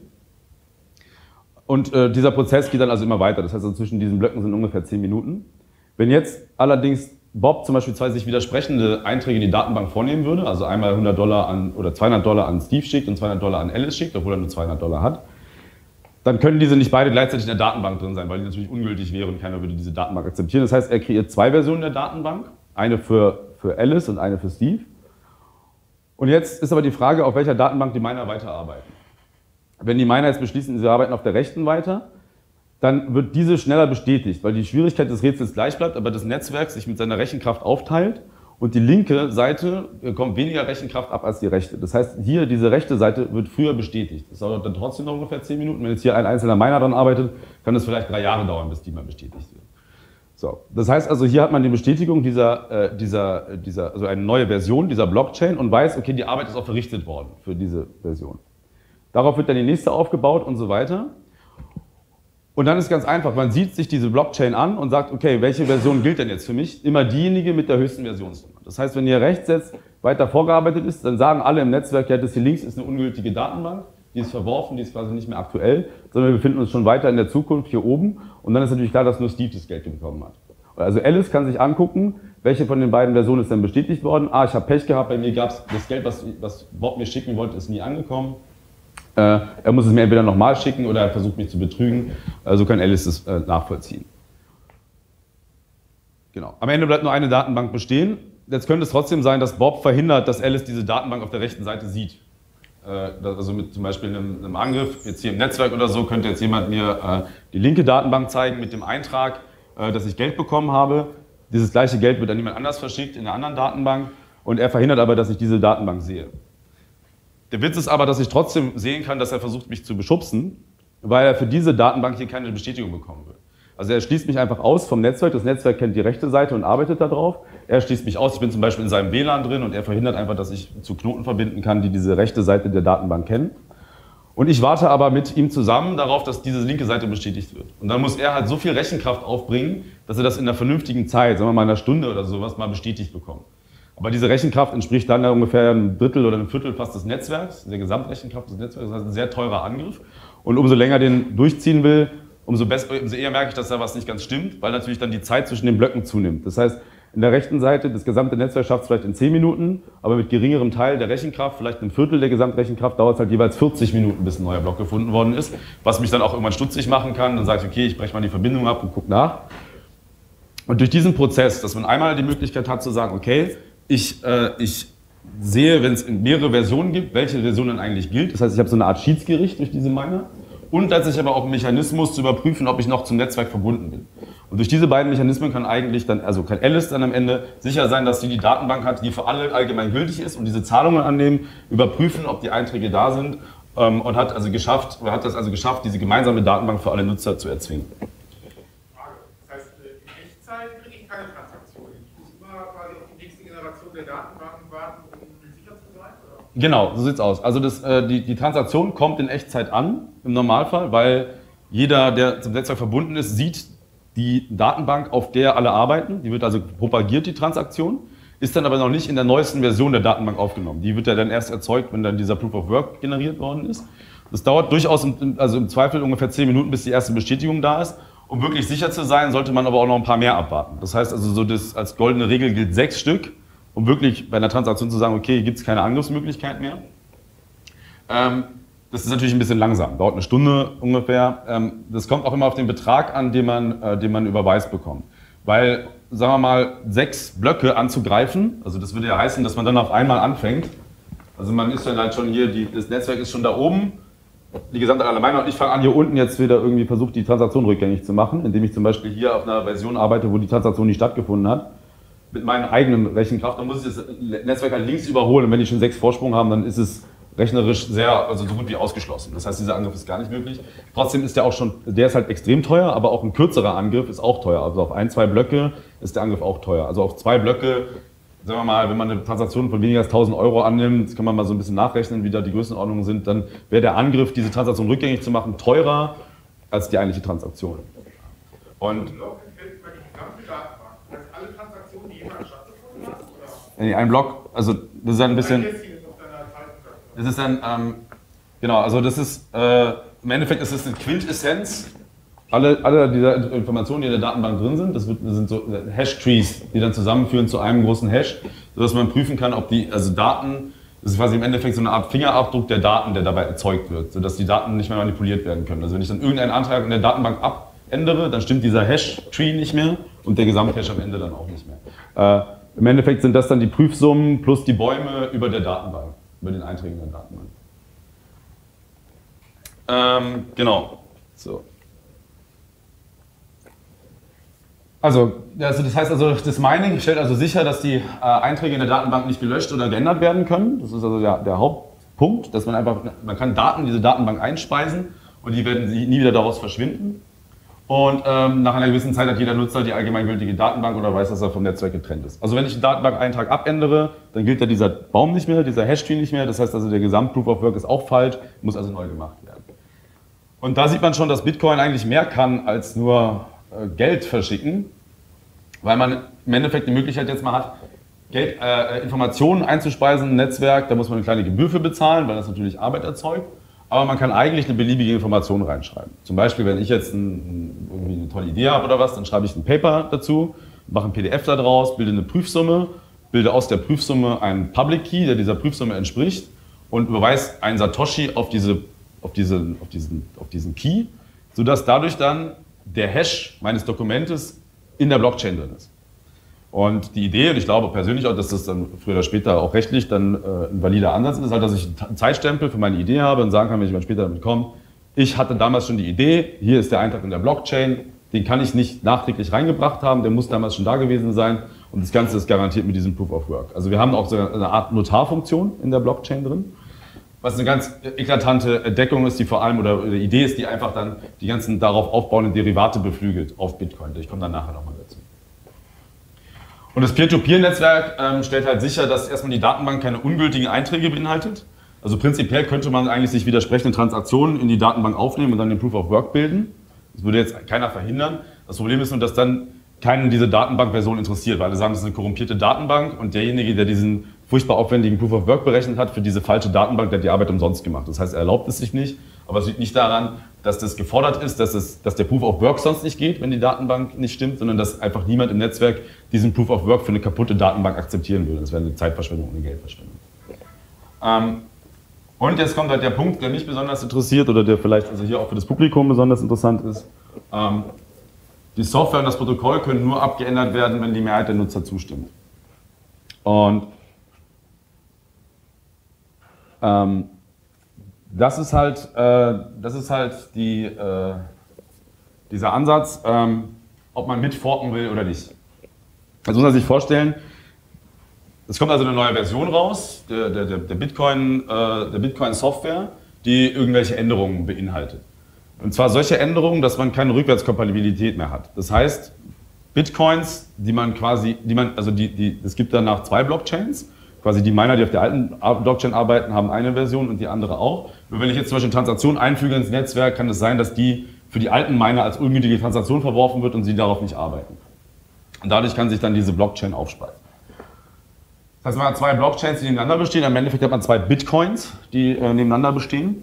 Und dieser Prozess geht dann also immer weiter. Das heißt, also zwischen diesen Blöcken sind ungefähr 10 Minuten. Wenn jetzt allerdings Bob zum Beispiel 2 sich widersprechende Einträge in die Datenbank vornehmen würde, also einmal $100 oder $200 an Steve schickt und $200 an Alice schickt, obwohl er nur $200 hat, dann können diese nicht beide gleichzeitig in der Datenbank drin sein, weil die natürlich ungültig wären und keiner würde diese Datenbank akzeptieren. Das heißt, er kreiert 2 Versionen der Datenbank, eine für Alice und eine für Steve. Und jetzt ist aber die Frage, auf welcher Datenbank die Miner weiterarbeiten. Wenn die Miner jetzt beschließen, sie arbeiten auf der rechten weiter, dann wird diese schneller bestätigt, weil die Schwierigkeit des Rätsels gleich bleibt, aber das Netzwerk sich mit seiner Rechenkraft aufteilt und die linke Seite bekommt weniger Rechenkraft ab als die rechte. Das heißt, hier diese rechte Seite wird früher bestätigt. Das dauert dann trotzdem noch ungefähr 10 Minuten. Wenn jetzt hier ein einzelner Miner dran arbeitet, kann es vielleicht 3 Jahre dauern, bis die mal bestätigt wird. So, das heißt also, hier hat man die Bestätigung also eine neue Version dieser Blockchain und weiß, okay, die Arbeit ist auch verrichtet worden für diese Version. Darauf wird dann die nächste aufgebaut und so weiter. Und dann ist ganz einfach, man sieht sich diese Blockchain an und sagt, okay, welche Version gilt denn jetzt für mich? Immer diejenige mit der höchsten Versionsnummer. Das heißt, wenn ihr rechts jetzt weiter vorgearbeitet ist, dann sagen alle im Netzwerk, ja, das hier links ist eine ungültige Datenbank, die ist verworfen, die ist quasi nicht mehr aktuell, sondern wir befinden uns schon weiter in der Zukunft hier oben. Und dann ist natürlich klar, dass nur Steve das Geld bekommen hat. Also Alice kann sich angucken, welche von den beiden Versionen ist denn bestätigt worden. Ich habe Pech gehabt, bei mir gab es das Geld, was Bob mir schicken wollte, ist nie angekommen. Er muss es mir entweder nochmal schicken oder er versucht mich zu betrügen. So kann Alice das nachvollziehen. Genau. Am Ende bleibt nur eine Datenbank bestehen. Jetzt könnte es trotzdem sein, dass Bob verhindert, dass Alice diese Datenbank auf der rechten Seite sieht. Also mit zum Beispiel einem Angriff, jetzt hier im Netzwerk oder so, könnte jetzt jemand mir die linke Datenbank zeigen mit dem Eintrag, dass ich Geld bekommen habe. Dieses gleiche Geld wird an jemand anders verschickt in einer anderen Datenbank und er verhindert aber, dass ich diese Datenbank sehe. Der Witz ist aber, dass ich trotzdem sehen kann, dass er versucht, mich zu beschubsen, weil er für diese Datenbank hier keine Bestätigung bekommen will. Also er schließt mich einfach aus vom Netzwerk, das Netzwerk kennt die rechte Seite und arbeitet darauf. Er schließt mich aus, ich bin zum Beispiel in seinem WLAN drin und er verhindert einfach, dass ich zu Knoten verbinden kann, die diese rechte Seite der Datenbank kennen. Und ich warte aber mit ihm zusammen darauf, dass diese linke Seite bestätigt wird. Und dann muss er halt so viel Rechenkraft aufbringen, dass er das in einer vernünftigen Zeit, sagen wir mal in einer Stunde oder sowas, mal bestätigt bekommt. Aber diese Rechenkraft entspricht dann ungefähr einem Drittel oder einem Viertel fast des Netzwerks, der Gesamtrechenkraft des Netzwerks. Das heißt, ein sehr teurer Angriff. Und umso länger den durchziehen will, umso eher merke ich, dass da was nicht ganz stimmt, weil natürlich dann die Zeit zwischen den Blöcken zunimmt. Das heißt, in der rechten Seite, das gesamte Netzwerk schafft es vielleicht in 10 Minuten, aber mit geringerem Teil der Rechenkraft, vielleicht ein Viertel der Gesamtrechenkraft, dauert es halt jeweils 40 Minuten, bis ein neuer Block gefunden worden ist, was mich dann auch irgendwann stutzig machen kann. Dann sage ich, okay, ich breche mal die Verbindung ab und gucke nach. Und durch diesen Prozess, dass man einmal die Möglichkeit hat zu sagen, okay, ich sehe, wenn es mehrere Versionen gibt, welche Version dann eigentlich gilt. Das heißt, ich habe so eine Art Schiedsgericht durch diese Miner. Und tatsächlich aber auch einen Mechanismus zu überprüfen, ob ich noch zum Netzwerk verbunden bin. Und durch diese beiden Mechanismen kann eigentlich dann, also kann Alice dann am Ende sicher sein, dass sie die Datenbank hat, die für alle allgemein gültig ist und diese Zahlungen annehmen, überprüfen, ob die Einträge da sind und hat das geschafft, diese gemeinsame Datenbank für alle Nutzer zu erzwingen. Frage. Das heißt, in Echtzeit kriege ich keine Transaktionen. Ich muss immer quasi auf die nächste Generation der Datenbanken warten, um sicher zu sein? Oder? Genau, so sieht's aus. Also die Transaktion kommt in Echtzeit an, im Normalfall, weil jeder, der zum Netzwerk verbunden ist, sieht die Datenbank, auf der alle arbeiten. Die wird also propagiert, die Transaktion, ist dann aber noch nicht in der neuesten Version der Datenbank aufgenommen. Die wird ja dann erst erzeugt, wenn dann dieser Proof of Work generiert worden ist. Das dauert durchaus im Zweifel ungefähr 10 Minuten, bis die erste Bestätigung da ist. Um wirklich sicher zu sein, sollte man aber auch noch ein paar mehr abwarten. Das heißt also, als goldene Regel gilt 6 Stück, um wirklich bei einer Transaktion zu sagen, okay, hier gibt es keine Angriffsmöglichkeit mehr. Das ist natürlich ein bisschen langsam, dauert eine Stunde ungefähr. Das kommt auch immer auf den Betrag an, den man überweist bekommt. Weil, sagen wir mal, 6 Blöcke anzugreifen, also das würde ja heißen, dass man dann auf einmal anfängt. Also man ist dann halt schon hier, das Netzwerk ist schon da oben, die gesamte Allgemeine, und ich fange an, hier unten jetzt wieder irgendwie versucht, die Transaktion rückgängig zu machen, indem ich zum Beispiel hier auf einer Version arbeite, wo die Transaktion nicht stattgefunden hat, mit meiner eigenen Rechenkraft. Dann muss ich das Netzwerk halt links überholen, und wenn die schon 6 Vorsprung haben, dann ist es rechnerisch so gut wie ausgeschlossen. Das heißt, dieser Angriff ist gar nicht möglich. Trotzdem ist der ist halt extrem teuer, aber auch ein kürzerer Angriff ist auch teuer. Also auf 1, 2 Blöcke ist der Angriff auch teuer. Also auf 2 Blöcke, sagen wir mal, wenn man eine Transaktion von weniger als 1.000 Euro annimmt, das kann man mal so ein bisschen nachrechnen, wie da die Größenordnungen sind, dann wäre der Angriff, diese Transaktion rückgängig zu machen, teurer als die eigentliche Transaktion. Und Block enthält immer die gesamte Datenbank. Das heißt, alle Transaktionen, die jemals stattgefunden hat? Oder? ein Block, also das ist ein bisschen... Das ist dann, genau, also das ist, im Endeffekt ist es eine Quintessenz. Alle dieser Informationen, die in der Datenbank drin sind, das sind so Hash-Trees, die dann zusammenführen zu einem großen Hash, sodass man prüfen kann, ob Daten, das ist quasi im Endeffekt so eine Art Fingerabdruck der Daten, der dabei erzeugt wird, sodass die Daten nicht mehr manipuliert werden können. Also wenn ich dann irgendeinen Antrag in der Datenbank abändere, dann stimmt dieser Hash-Tree nicht mehr und der Gesamthash am Ende dann auch nicht mehr. Im Endeffekt sind das dann die Prüfsummen plus die Bäume über der Datenbank. Über den Einträgen der Datenbank. Genau. So. Also das heißt also, das Mining stellt also sicher, dass die Einträge in der Datenbank nicht gelöscht oder geändert werden können. Das ist also der Hauptpunkt, dass man kann Daten in diese Datenbank einspeisen und die werden nie wieder daraus verschwinden. Und nach einer gewissen Zeit hat jeder Nutzer die allgemeingültige Datenbank oder weiß, dass er vom Netzwerk getrennt ist. Also wenn ich einen Datenbankeintrag abändere, dann gilt ja dieser Baum nicht mehr, dieser Hash-Tree nicht mehr. Das heißt also, der Gesamt-Proof of Work ist auch falsch, muss also neu gemacht werden. Und da sieht man schon, dass Bitcoin eigentlich mehr kann als nur Geld verschicken, weil man im Endeffekt die Möglichkeit jetzt mal hat, Informationen einzuspeisen im Netzwerk. Da muss man eine kleine Gebühr für bezahlen, weil das natürlich Arbeit erzeugt. Aber man kann eigentlich eine beliebige Information reinschreiben. Zum Beispiel, wenn ich jetzt irgendwie eine tolle Idee habe oder was, dann schreibe ich ein Paper dazu, mache ein PDF daraus, bilde eine Prüfsumme, bilde aus der Prüfsumme einen Public Key, der dieser Prüfsumme entspricht und überweise einen Satoshi auf diesen Key, sodass dadurch dann der Hash meines Dokumentes in der Blockchain drin ist. Und die Idee, und ich glaube persönlich auch, dass das dann früher oder später auch rechtlich dann ein valider Ansatz ist, halt, dass ich einen Zeitstempel für meine Idee habe und sagen kann, wenn ich mal später damit komme, ich hatte damals schon die Idee, hier ist der Eintrag in der Blockchain, den kann ich nicht nachträglich reingebracht haben, der muss damals schon da gewesen sein und das Ganze ist garantiert mit diesem Proof of Work. Also wir haben auch so eine Art Notarfunktion in der Blockchain drin, was eine ganz eklatante Entdeckung ist, die vor allem, oder die Idee ist, die einfach dann die ganzen darauf aufbauenden Derivate beflügelt auf Bitcoin. Ich komme dann nachher nochmal dazu. Und das Peer-to-Peer-Netzwerk stellt halt sicher, dass erstmal die Datenbank keine ungültigen Einträge beinhaltet. Also prinzipiell könnte man eigentlich sich widersprechende Transaktionen in die Datenbank aufnehmen und dann den Proof of Work bilden. Das würde jetzt keiner verhindern. Das Problem ist nur, dass dann keinen diese Datenbankversion interessiert, weil alle sagen, das ist eine korrumpierte Datenbank und derjenige, der diesen furchtbar aufwendigen Proof of Work berechnet hat für diese falsche Datenbank, der hat die Arbeit umsonst gemacht. Das heißt, er erlaubt es sich nicht, aber es liegt nicht daran, dass das gefordert ist, dass der Proof of Work sonst nicht geht, wenn die Datenbank nicht stimmt, sondern dass einfach niemand im Netzwerk diesen Proof of Work für eine kaputte Datenbank akzeptieren würde. Das wäre eine Zeitverschwendung und eine Geldverschwendung. Und jetzt kommt halt der Punkt, der mich besonders interessiert oder der vielleicht also hier auch für das Publikum besonders interessant ist. Die Software und das Protokoll können nur abgeändert werden, wenn die Mehrheit der Nutzer zustimmt. Und das ist halt dieser Ansatz, ob man mitforken will oder nicht. Also muss man sich vorstellen, es kommt also eine neue Version raus, der Bitcoin-Software, die irgendwelche Änderungen beinhaltet. Und zwar solche Änderungen, dass man keine Rückwärtskompatibilität mehr hat. Das heißt, Bitcoins, es gibt danach zwei Blockchains. Quasi die Miner, die auf der alten Blockchain arbeiten, haben eine Version und die andere auch. Nur wenn ich jetzt zum Beispiel eine Transaktion einfüge ins Netzwerk, kann es sein, dass die für die alten Miner als ungültige Transaktion verworfen wird und sie darauf nicht arbeiten. Und dadurch kann sich dann diese Blockchain aufspalten. Das heißt, man hat zwei Blockchains, die nebeneinander bestehen. Im Endeffekt hat man zwei Bitcoins, die nebeneinander bestehen.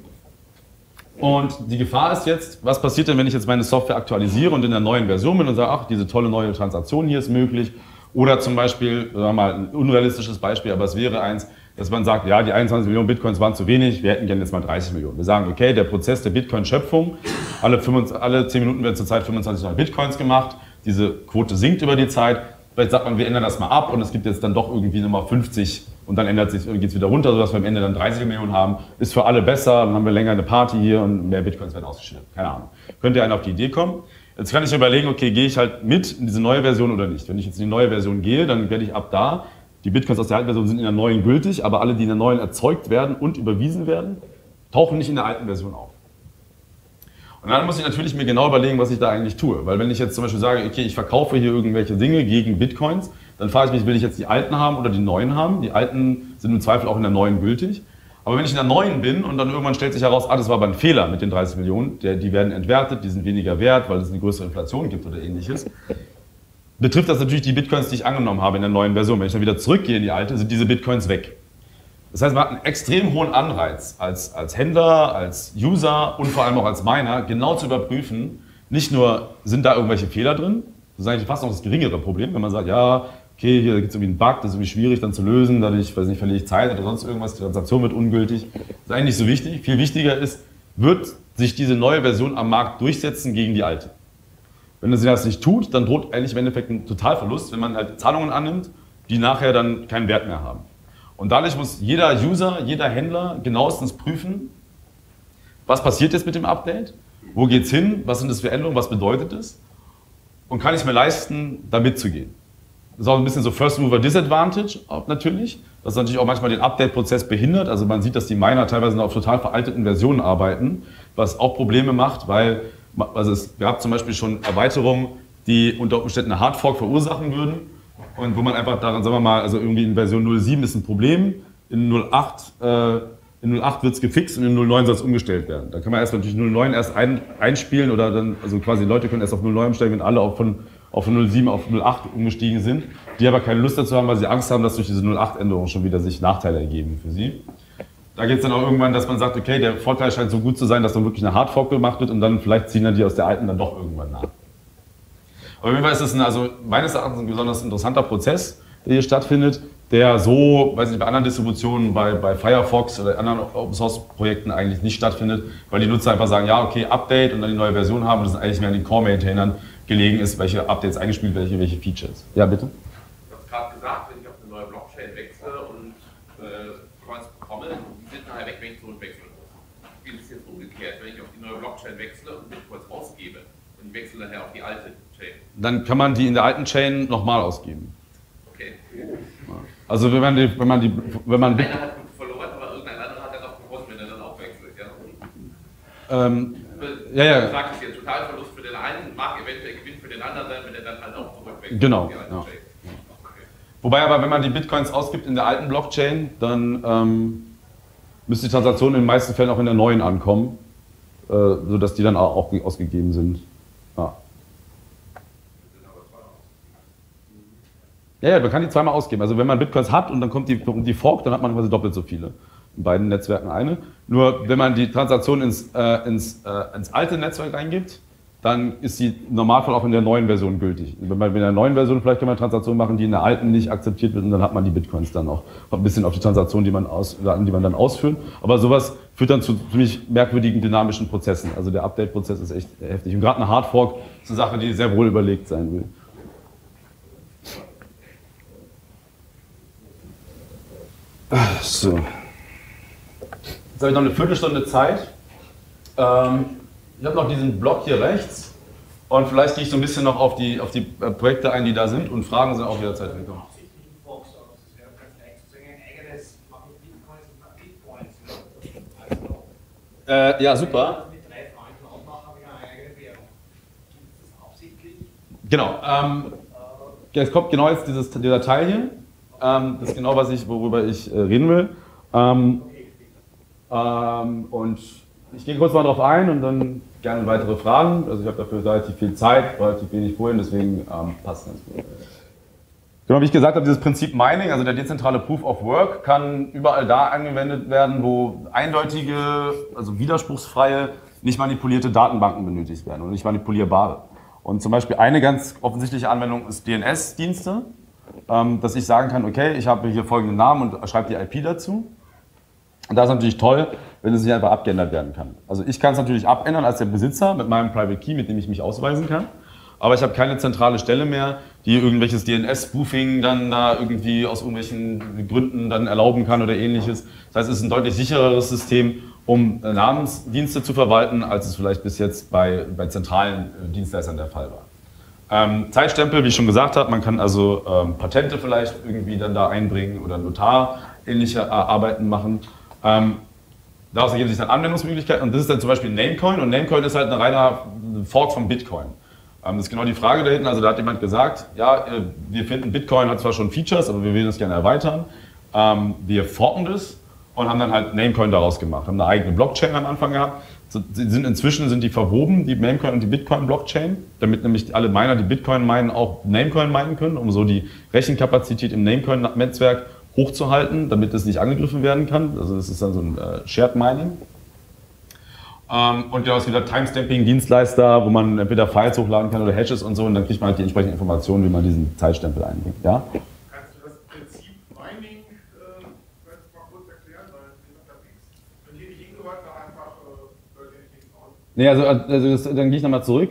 Und die Gefahr ist jetzt, was passiert denn, wenn ich jetzt meine Software aktualisiere und in der neuen Version bin und sage, ach, diese tolle neue Transaktion hier ist möglich. Oder zum Beispiel, sagen wir mal, ein unrealistisches Beispiel, aber es wäre eins, dass man sagt, ja, die 21 Millionen Bitcoins waren zu wenig, wir hätten gerne jetzt mal 30 Millionen. Wir sagen, okay, der Prozess der Bitcoin-Schöpfung, alle 10 Minuten werden zurzeit 25 neue Bitcoins gemacht, diese Quote sinkt über die Zeit, vielleicht sagt man, wir ändern das mal ab und es gibt jetzt dann doch irgendwie nochmal 50 und dann geht es wieder runter, sodass wir am Ende dann 30 Millionen haben, ist für alle besser, dann haben wir länger eine Party hier und mehr Bitcoins werden ausgeschüttet. Keine Ahnung. Könnte einer auf die Idee kommen? Jetzt kann ich überlegen, okay, gehe ich halt mit in diese neue Version oder nicht. Wenn ich jetzt in die neue Version gehe, dann werde ich ab da, die Bitcoins aus der alten Version sind in der neuen gültig, aber alle, die in der neuen erzeugt werden und überwiesen werden, tauchen nicht in der alten Version auf. Und dann muss ich natürlich mir genau überlegen, was ich da eigentlich tue. Weil wenn ich jetzt zum Beispiel sage, okay, ich verkaufe hier irgendwelche Dinge gegen Bitcoins, dann frage ich mich, will ich jetzt die alten haben oder die neuen haben? Die alten sind im Zweifel auch in der neuen gültig. Aber wenn ich in der neuen bin und dann irgendwann stellt sich heraus, das war aber ein Fehler mit den 30 Millionen, die werden entwertet, die sind weniger wert, weil es eine größere Inflation gibt oder ähnliches, betrifft das natürlich die Bitcoins, die ich angenommen habe in der neuen Version. Wenn ich dann wieder zurückgehe in die alte, sind diese Bitcoins weg. Das heißt, man hat einen extrem hohen Anreiz als Händler, als User und vor allem auch als Miner, genau zu überprüfen, nicht nur, sind da irgendwelche Fehler drin, das ist eigentlich fast noch das geringere Problem, wenn man sagt, ja, okay, hier gibt es irgendwie einen Bug, das ist irgendwie schwierig dann zu lösen, dadurch, verliere ich Zeit oder sonst irgendwas, die Transaktion wird ungültig. Das ist eigentlich nicht so wichtig. Viel wichtiger ist, wird sich diese neue Version am Markt durchsetzen gegen die alte? Wenn sie das nicht tut, dann droht eigentlich im Endeffekt ein Totalverlust, wenn man halt Zahlungen annimmt, die nachher dann keinen Wert mehr haben. Und dadurch muss jeder User, jeder Händler genauestens prüfen, was passiert jetzt mit dem Update, wo geht es hin, was sind das für Änderungen, was bedeutet es? und kann ich es mir leisten, da mitzugehen. Das ist auch ein bisschen so First Mover Disadvantage auch natürlich, das natürlich auch manchmal den Update-Prozess behindert. Also man sieht, dass die Miner teilweise noch auf total veralteten Versionen arbeiten, was auch Probleme macht, weil also es gab zum Beispiel schon Erweiterungen, die unter Umständen eine Hardfork verursachen würden und wo man einfach daran, sagen wir mal, also irgendwie in Version 0.7 ist ein Problem, in 0.8 wird es gefixt und in 0.9 soll es umgestellt werden. Da kann man erst natürlich 0.9 erst einspielen oder dann, also quasi Leute können erst auf 0.9 umstellen, wenn alle auch von 0.7 auf 0.8 umgestiegen sind, die aber keine Lust dazu haben, weil sie Angst haben, dass durch diese 0.8-Änderung schon wieder sich Nachteile ergeben für sie. Da geht es dann auch irgendwann, dass man sagt, okay, der Vorteil scheint so gut zu sein, dass dann wirklich eine Hardfork gemacht wird und dann vielleicht ziehen dann die aus der alten dann doch irgendwann nach. Aber auf jeden Fall ist es also meines Erachtens ein besonders interessanter Prozess, der hier stattfindet, der so, weiß nicht, bei anderen Distributionen, bei Firefox oder anderen Open-Source-Projekten eigentlich nicht stattfindet, weil die Nutzer einfach sagen, ja, okay, Update und dann die neue Version haben und das ist eigentlich mehr an den Core-Maintainern gelegen ist, welche Updates eingespielt, welche Features. Ja, bitte? Du hast gerade gesagt, wenn ich auf eine neue Blockchain wechsle und Coins bekomme, die sind nachher weg, wenn ich zurückwechseln muss. Wie ist es jetzt umgekehrt, wenn ich auf die neue Blockchain wechsle und Bitcoins ausgebe und ich wechsle nachher auf die alte Chain? Dann kann man die in der alten Chain nochmal ausgeben. Okay. Also wenn man Einer hat gut verloren, aber irgendein anderer hat dann auch gewonnen, wenn er dann auch wechselt, ja? Ja. Du sagst jetzt Totalverlust für den einen, mag eventuell Gewinn für den anderen sein, wenn er dann halt auch zurückwechselt. Genau. Die alte Ja. Chain. Okay. Wobei aber, wenn man die Bitcoins ausgibt in der alten Blockchain, dann müsste die Transaktion in den meisten Fällen auch in der neuen ankommen, sodass die dann auch ausgegeben sind. Ja. Ja, man kann die zweimal ausgeben. Also wenn man Bitcoins hat und dann kommt die Fork, dann hat man quasi doppelt so viele. In beiden Netzwerken eine. Nur wenn man die Transaktion ins alte Netzwerk eingibt, dann ist sie im Normalfall auch in der neuen Version gültig. Wenn man in der neuen Version vielleicht kann man Transaktionen machen, die in der alten nicht akzeptiert wird und dann hat man die Bitcoins dann auch. Kommt ein bisschen auf die Transaktion, die man dann ausführt. Aber sowas führt dann zu ziemlich merkwürdigen dynamischen Prozessen. Also der Update-Prozess ist echt heftig. Und gerade eine Hardfork ist eine Sache, die sehr wohl überlegt sein will. So. Jetzt habe ich noch eine Viertelstunde Zeit. Ich habe noch diesen Block hier rechts und vielleicht gehe ich so ein bisschen noch auf die Projekte ein, die da sind und Fragen sind auch jederzeit willkommen. Ja, super. Genau. Jetzt kommt genau jetzt dieser Teil hier. Das ist genau, worüber ich reden will. Und ich gehe kurz mal drauf ein und dann gerne weitere Fragen. Also ich habe dafür relativ viel Zeit, relativ wenig Folien, deswegen passt ganz gut. Genau, wie ich gesagt habe, dieses Prinzip Mining, also der dezentrale Proof of Work, kann überall da angewendet werden, wo eindeutige, also widerspruchsfreie, nicht manipulierte Datenbanken benötigt werden und nicht manipulierbare. Und zum Beispiel eine ganz offensichtliche Anwendung ist DNS-Dienste, dass ich sagen kann, okay, ich habe hier folgenden Namen und schreibe die IP dazu. Und das ist natürlich toll, wenn es nicht einfach abgeändert werden kann. Also ich kann es natürlich abändern als der Besitzer mit meinem Private Key, mit dem ich mich ausweisen kann. Aber ich habe keine zentrale Stelle mehr, die irgendwelches DNS-Spoofing dann da irgendwie aus irgendwelchen Gründen dann erlauben kann oder ähnliches. Das heißt, es ist ein deutlich sichereres System, um Namensdienste zu verwalten, als es vielleicht bis jetzt bei zentralen Dienstleistern der Fall war. Zeitstempel, wie ich schon gesagt habe, man kann also Patente vielleicht irgendwie dann da einbringen oder notarähnliche Arbeiten machen. Daraus ergeben sich dann Anwendungsmöglichkeiten und das ist dann zum Beispiel Namecoin und Namecoin ist halt ein reiner Fork von Bitcoin. Das ist genau die Frage da hinten, also da hat jemand gesagt, ja, wir finden Bitcoin hat zwar schon Features, aber wir will das gerne erweitern. Wir forken das und haben dann halt Namecoin daraus gemacht, haben eine eigene Blockchain am Anfang gehabt. Inzwischen sind die verwoben, die Namecoin und die Bitcoin-Blockchain, damit nämlich alle Miner, die Bitcoin meinen, auch Namecoin meinen können, um so die Rechenkapazität im Namecoin-Netzwerk hochzuhalten, damit es nicht angegriffen werden kann. Also das ist dann so ein Shared Mining. Und ja, es gibt halt Timestamping-Dienstleister, wo man entweder Files hochladen kann oder Hashes und so und dann kriegt man halt die entsprechenden Informationen, wie man diesen Zeitstempel einbringt. Ja? Kannst du das Prinzip Mining vielleicht mal kurz erklären? Weil wenn hier nicht hingehört, da einfach Leute nicht hinhauen. Nee, dann gehe ich nochmal zurück.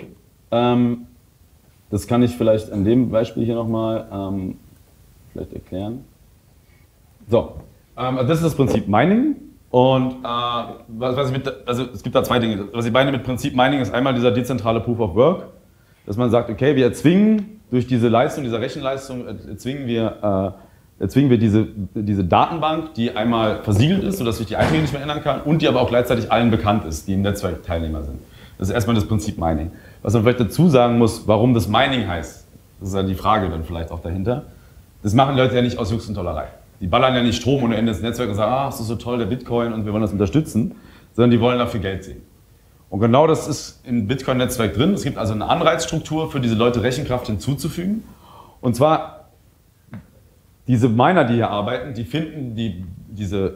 Das kann ich vielleicht an dem Beispiel hier nochmal vielleicht erklären. So, das ist das Prinzip Mining. Und es gibt da zwei Dinge. Was ich meine mit Prinzip Mining ist einmal dieser dezentrale Proof of Work. dass man sagt, okay, wir erzwingen durch diese Leistung, dieser Rechenleistung, erzwingen wir diese Datenbank, die einmal versiegelt ist, sodass ich die Einträge nicht mehr ändern kann und die aber auch gleichzeitig allen bekannt ist, die im Netzwerk Teilnehmer sind. Das ist erstmal das Prinzip Mining. Was man vielleicht dazu sagen muss, warum das Mining heißt, das ist ja die Frage dann vielleicht auch dahinter. Das machen Leute ja nicht aus Jux und Tollerei. Die ballern ja nicht Strom ohne Ende ins Netzwerk und sagen, das ist so toll, der Bitcoin und wir wollen das unterstützen, sondern die wollen dafür Geld sehen. Und genau das ist im Bitcoin-Netzwerk drin. Es gibt also eine Anreizstruktur für diese Leute, Rechenkraft hinzuzufügen. Und zwar diese Miner, die hier arbeiten, die finden diese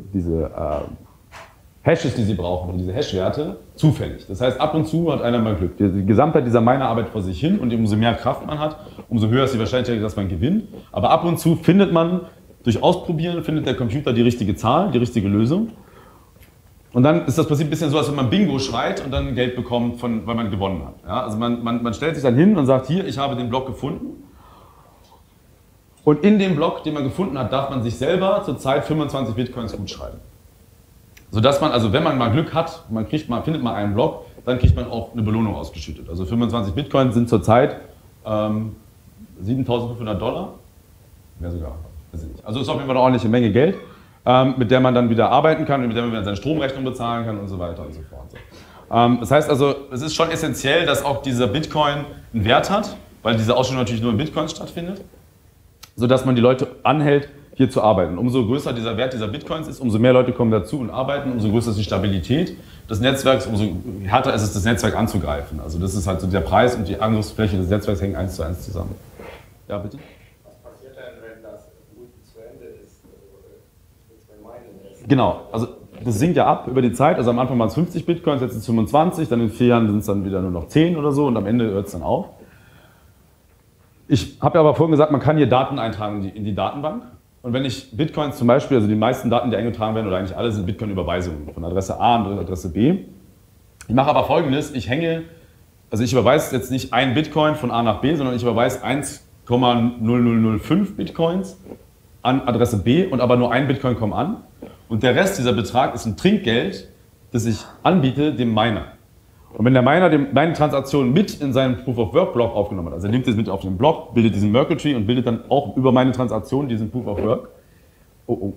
Hashes, die sie brauchen, diese Hash-Werte, zufällig. Das heißt, ab und zu hat einer mal Glück. Die Gesamtheit dieser Miner arbeitet vor sich hin und umso mehr Kraft man hat, umso höher ist die Wahrscheinlichkeit, dass man gewinnt. Aber ab und zu findet man, durch Ausprobieren, findet der Computer die richtige Zahl, die richtige Lösung. Und dann ist das Prinzip ein bisschen so, als wenn man Bingo schreit und dann Geld bekommt, weil man gewonnen hat. Ja, also man stellt sich dann hin und sagt, hier, ich habe den Block gefunden. Und in dem Block, den man gefunden hat, darf man sich selber zurzeit 25 Bitcoins gut schreiben. Sodass man, also wenn man mal Glück hat, findet mal einen Block, dann kriegt man auch eine Belohnung ausgeschüttet. Also 25 Bitcoins sind zurzeit $7.500. Mehr sogar, weiß ich nicht. Also ist auf jeden Fall eine ordentliche Menge Geld, mit der man dann wieder arbeiten kann und mit der man wieder seine Stromrechnung bezahlen kann und so weiter und so fort. Das heißt also, es ist schon essentiell, dass auch dieser Bitcoin einen Wert hat, weil diese Ausschüttung natürlich nur in Bitcoins stattfindet, sodass man die Leute anhält, hier zu arbeiten. Umso größer dieser Wert dieser Bitcoins ist, umso mehr Leute kommen dazu und arbeiten, umso größer ist die Stabilität des Netzwerks, umso härter ist es, das Netzwerk anzugreifen. Also das ist halt so der Preis und die Angriffsfläche des Netzwerks hängen 1:1 zusammen. Ja, bitte? Was passiert denn, wenn das gut zu Ende ist? Wenn Mining ist? Genau, also das sinkt ja ab über die Zeit. Also am Anfang waren es 50 Bitcoins, jetzt sind es 25, dann in 4 Jahren sind es dann wieder nur noch 10 oder so und am Ende hört es dann auf. Ich habe ja aber vorhin gesagt, man kann hier Daten eintragen in die Datenbank. Und wenn ich Bitcoins zum Beispiel, also die meisten Daten, die eingetragen werden, oder eigentlich alle, sind Bitcoin-Überweisungen von Adresse A und Adresse B. Ich mache aber Folgendes, ich überweise jetzt nicht ein Bitcoin von A nach B, sondern ich überweise 1,0005 Bitcoins an Adresse B und aber nur ein Bitcoin kommt an. Und der Rest dieser Betrag ist ein Trinkgeld, das ich anbiete dem Miner. Und wenn der Miner meine Transaktion mit in seinen Proof-of-Work-Block aufgenommen hat, also er nimmt das mit auf den Block, bildet diesen Merkle-Tree und bildet dann auch über meine Transaktion diesen Proof-of-Work. Oh.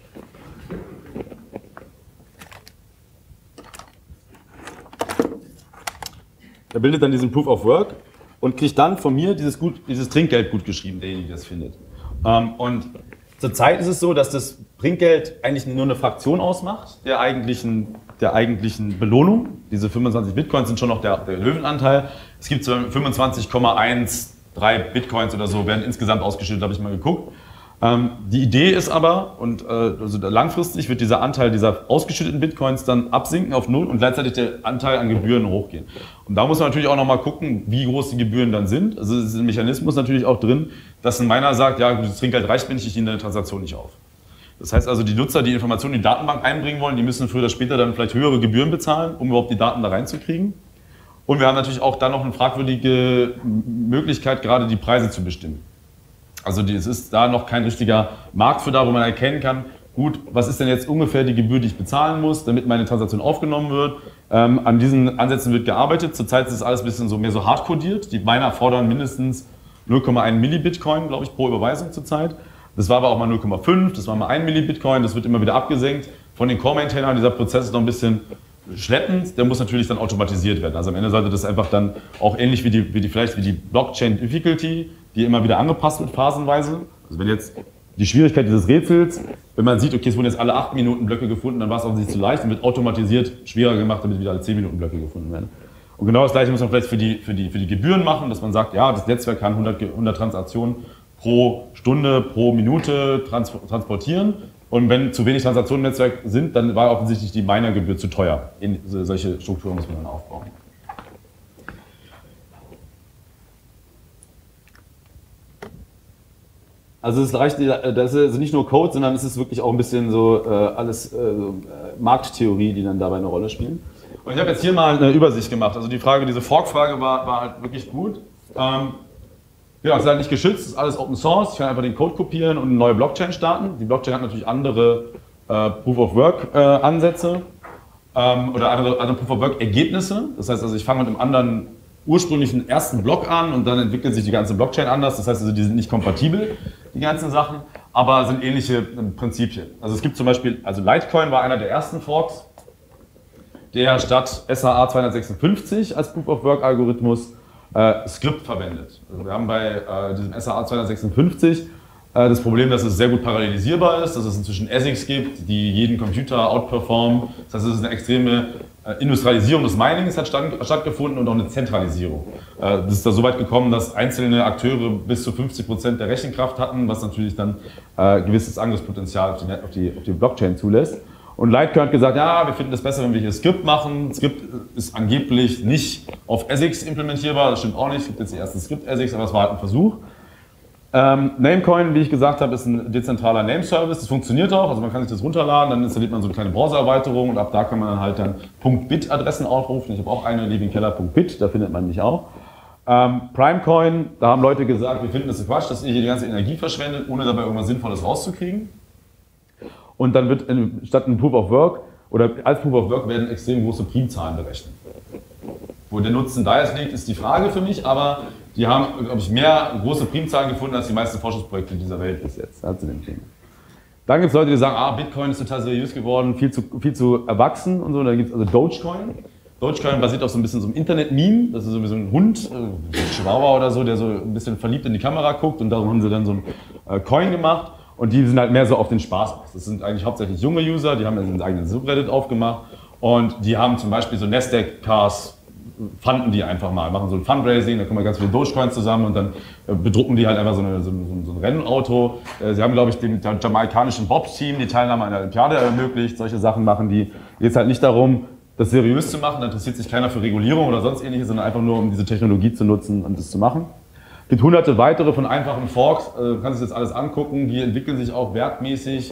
Er bildet dann diesen Proof-of-Work und kriegt dann von mir dieses Trinkgeld gut geschrieben, derjenige, der das findet. Und zurzeit ist es so, dass das Trinkgeld eigentlich nur eine Fraktion ausmacht der eigentlichen Belohnung. Diese 25 Bitcoins sind schon noch der Löwenanteil. Es gibt so 25,13 Bitcoins oder so, werden insgesamt ausgeschüttet, habe ich mal geguckt. Die Idee ist aber, also langfristig wird dieser Anteil dieser ausgeschütteten Bitcoins dann absinken auf 0 und gleichzeitig der Anteil an Gebühren hochgehen. Und da muss man natürlich auch nochmal gucken, wie groß die Gebühren dann sind. Also es ist ein Mechanismus natürlich auch drin, dass ein Miner sagt, ja, das Trinkgeld reicht mir nicht, ich nehme deine Transaktion nicht auf. Das heißt also, die Nutzer, die Informationen in die Datenbank einbringen wollen, die müssen früher oder später dann vielleicht höhere Gebühren bezahlen, um überhaupt die Daten da reinzukriegen. Und wir haben natürlich auch dann noch eine fragwürdige Möglichkeit, gerade die Preise zu bestimmen. Also es ist da noch kein richtiger Markt für da, wo man erkennen kann, gut, was ist denn jetzt ungefähr die Gebühr, die ich bezahlen muss, damit meine Transaktion aufgenommen wird. An diesen Ansätzen wird gearbeitet. Zurzeit ist das alles ein bisschen mehr so hardcodiert. Die Miner fordern mindestens 0,1 Millibitcoin, glaube ich, pro Überweisung zurzeit. Das war aber auch mal 0,5, das war mal 1 Millibitcoin, das wird immer wieder abgesenkt. Von den Core-Maintainern, dieser Prozess ist noch ein bisschen schleppend, der muss natürlich dann automatisiert werden. Also am Ende sollte das einfach dann auch ähnlich wie die Blockchain-Difficulty, die immer wieder angepasst wird, phasenweise. Also wenn jetzt die Schwierigkeit dieses Rätsels, wenn man sieht, okay, es wurden jetzt alle 8 Minuten Blöcke gefunden, dann war es offensichtlich zu leicht und wird automatisiert schwerer gemacht, damit wieder alle 10 Minuten Blöcke gefunden werden. Und genau das Gleiche muss man vielleicht für die Gebühren machen, dass man sagt, ja, das Netzwerk kann 100 Transaktionen pro Stunde, pro Minute transportieren. Und wenn zu wenig Transaktionen im Netzwerk sind, dann war offensichtlich die Minergebühr zu teuer. Solche Strukturen muss man dann aufbauen. Also das ist nicht nur Code, sondern es ist wirklich auch ein bisschen so alles Markttheorie, die dann dabei eine Rolle spielen. Und ich habe jetzt hier mal eine Übersicht gemacht. Also diese Fork-Frage war halt wirklich gut. Ja, es ist halt nicht geschützt, es ist alles Open Source. Ich kann einfach den Code kopieren und eine neue Blockchain starten. Die Blockchain hat natürlich andere Proof-of-Work-Ansätze oder andere Proof-of-Work-Ergebnisse. Das heißt also, ich fange mit einem anderen ursprünglichen ersten Block an und dann entwickelt sich die ganze Blockchain anders. Das heißt also, die sind nicht kompatibel, die ganzen Sachen, aber sind ähnliche Prinzipien. Also es gibt zum Beispiel, also Litecoin war einer der ersten Forks, der statt SHA 256 als Proof-of-Work-Algorithmus Script verwendet. Also wir haben bei diesem SHA 256 das Problem, dass es sehr gut parallelisierbar ist, dass es inzwischen ASICs gibt, die jeden Computer outperformen. Das heißt, es ist eine extreme Industrialisierung des Minings hat stattgefunden und auch eine Zentralisierung. Das ist da so weit gekommen, dass einzelne Akteure bis zu 50% der Rechenkraft hatten, was natürlich dann gewisses Angriffspotenzial auf die Blockchain zulässt. Und Litecoin hat gesagt, ja, wir finden es besser, wenn wir hier Script machen. Script ist angeblich nicht auf ASICs implementierbar, das stimmt auch nicht. Es gibt jetzt die ersten Script-ASICs, aber es war halt ein Versuch. Namecoin, wie ich gesagt habe, ist ein dezentraler Name-Service. Das funktioniert auch, also man kann sich das runterladen, dann installiert man so eine kleine Browser-Erweiterung und ab da kann man dann halt dann .bit-Adressen aufrufen. Ich habe auch eine, livingkeller.bit, da findet man mich auch. Primecoin, da haben Leute gesagt, wir finden das Quatsch, dass ihr hier die ganze Energie verschwendet, ohne dabei irgendwas Sinnvolles rauszukriegen. Und dann wird statt ein Proof of Work oder als Proof of Work werden extrem große Primzahlen berechnet. Wo der Nutzen da jetzt liegt, ist die Frage für mich, aber die haben, glaube ich, mehr große Primzahlen gefunden als die meisten Forschungsprojekte dieser Welt bis jetzt. Zu dem Thema. Dann gibt es Leute, die sagen, Bitcoin ist total seriös geworden, viel zu erwachsen und so. Dann gibt es also Dogecoin. Dogecoin basiert auf so ein bisschen so einem Internet-Meme. Das ist so wie so ein Hund, ein Chihuahua oder so, der so ein bisschen verliebt in die Kamera guckt und darum haben sie dann so einen Coin gemacht. Und die sind halt mehr so auf den Spaß aus. Das sind eigentlich hauptsächlich junge User, die haben einen eigenen Subreddit aufgemacht und die haben zum Beispiel so Nasdaq-Cars, funden die einfach mal, machen so ein Fundraising, da kommen ganz viele Dogecoins zusammen und dann bedrucken die halt einfach so ein Rennauto. Sie haben, glaube ich, dem jamaikanischen Bob-Team die Teilnahme an der Olympiade ermöglicht. Solche Sachen machen die. Geht es halt nicht darum, das seriös zu machen, da interessiert sich keiner für Regulierung oder sonst ähnliches, sondern einfach nur, um diese Technologie zu nutzen und das zu machen. Es gibt hunderte weitere von einfachen Forks, du kannst es jetzt alles angucken, die entwickeln sich auch wertmäßig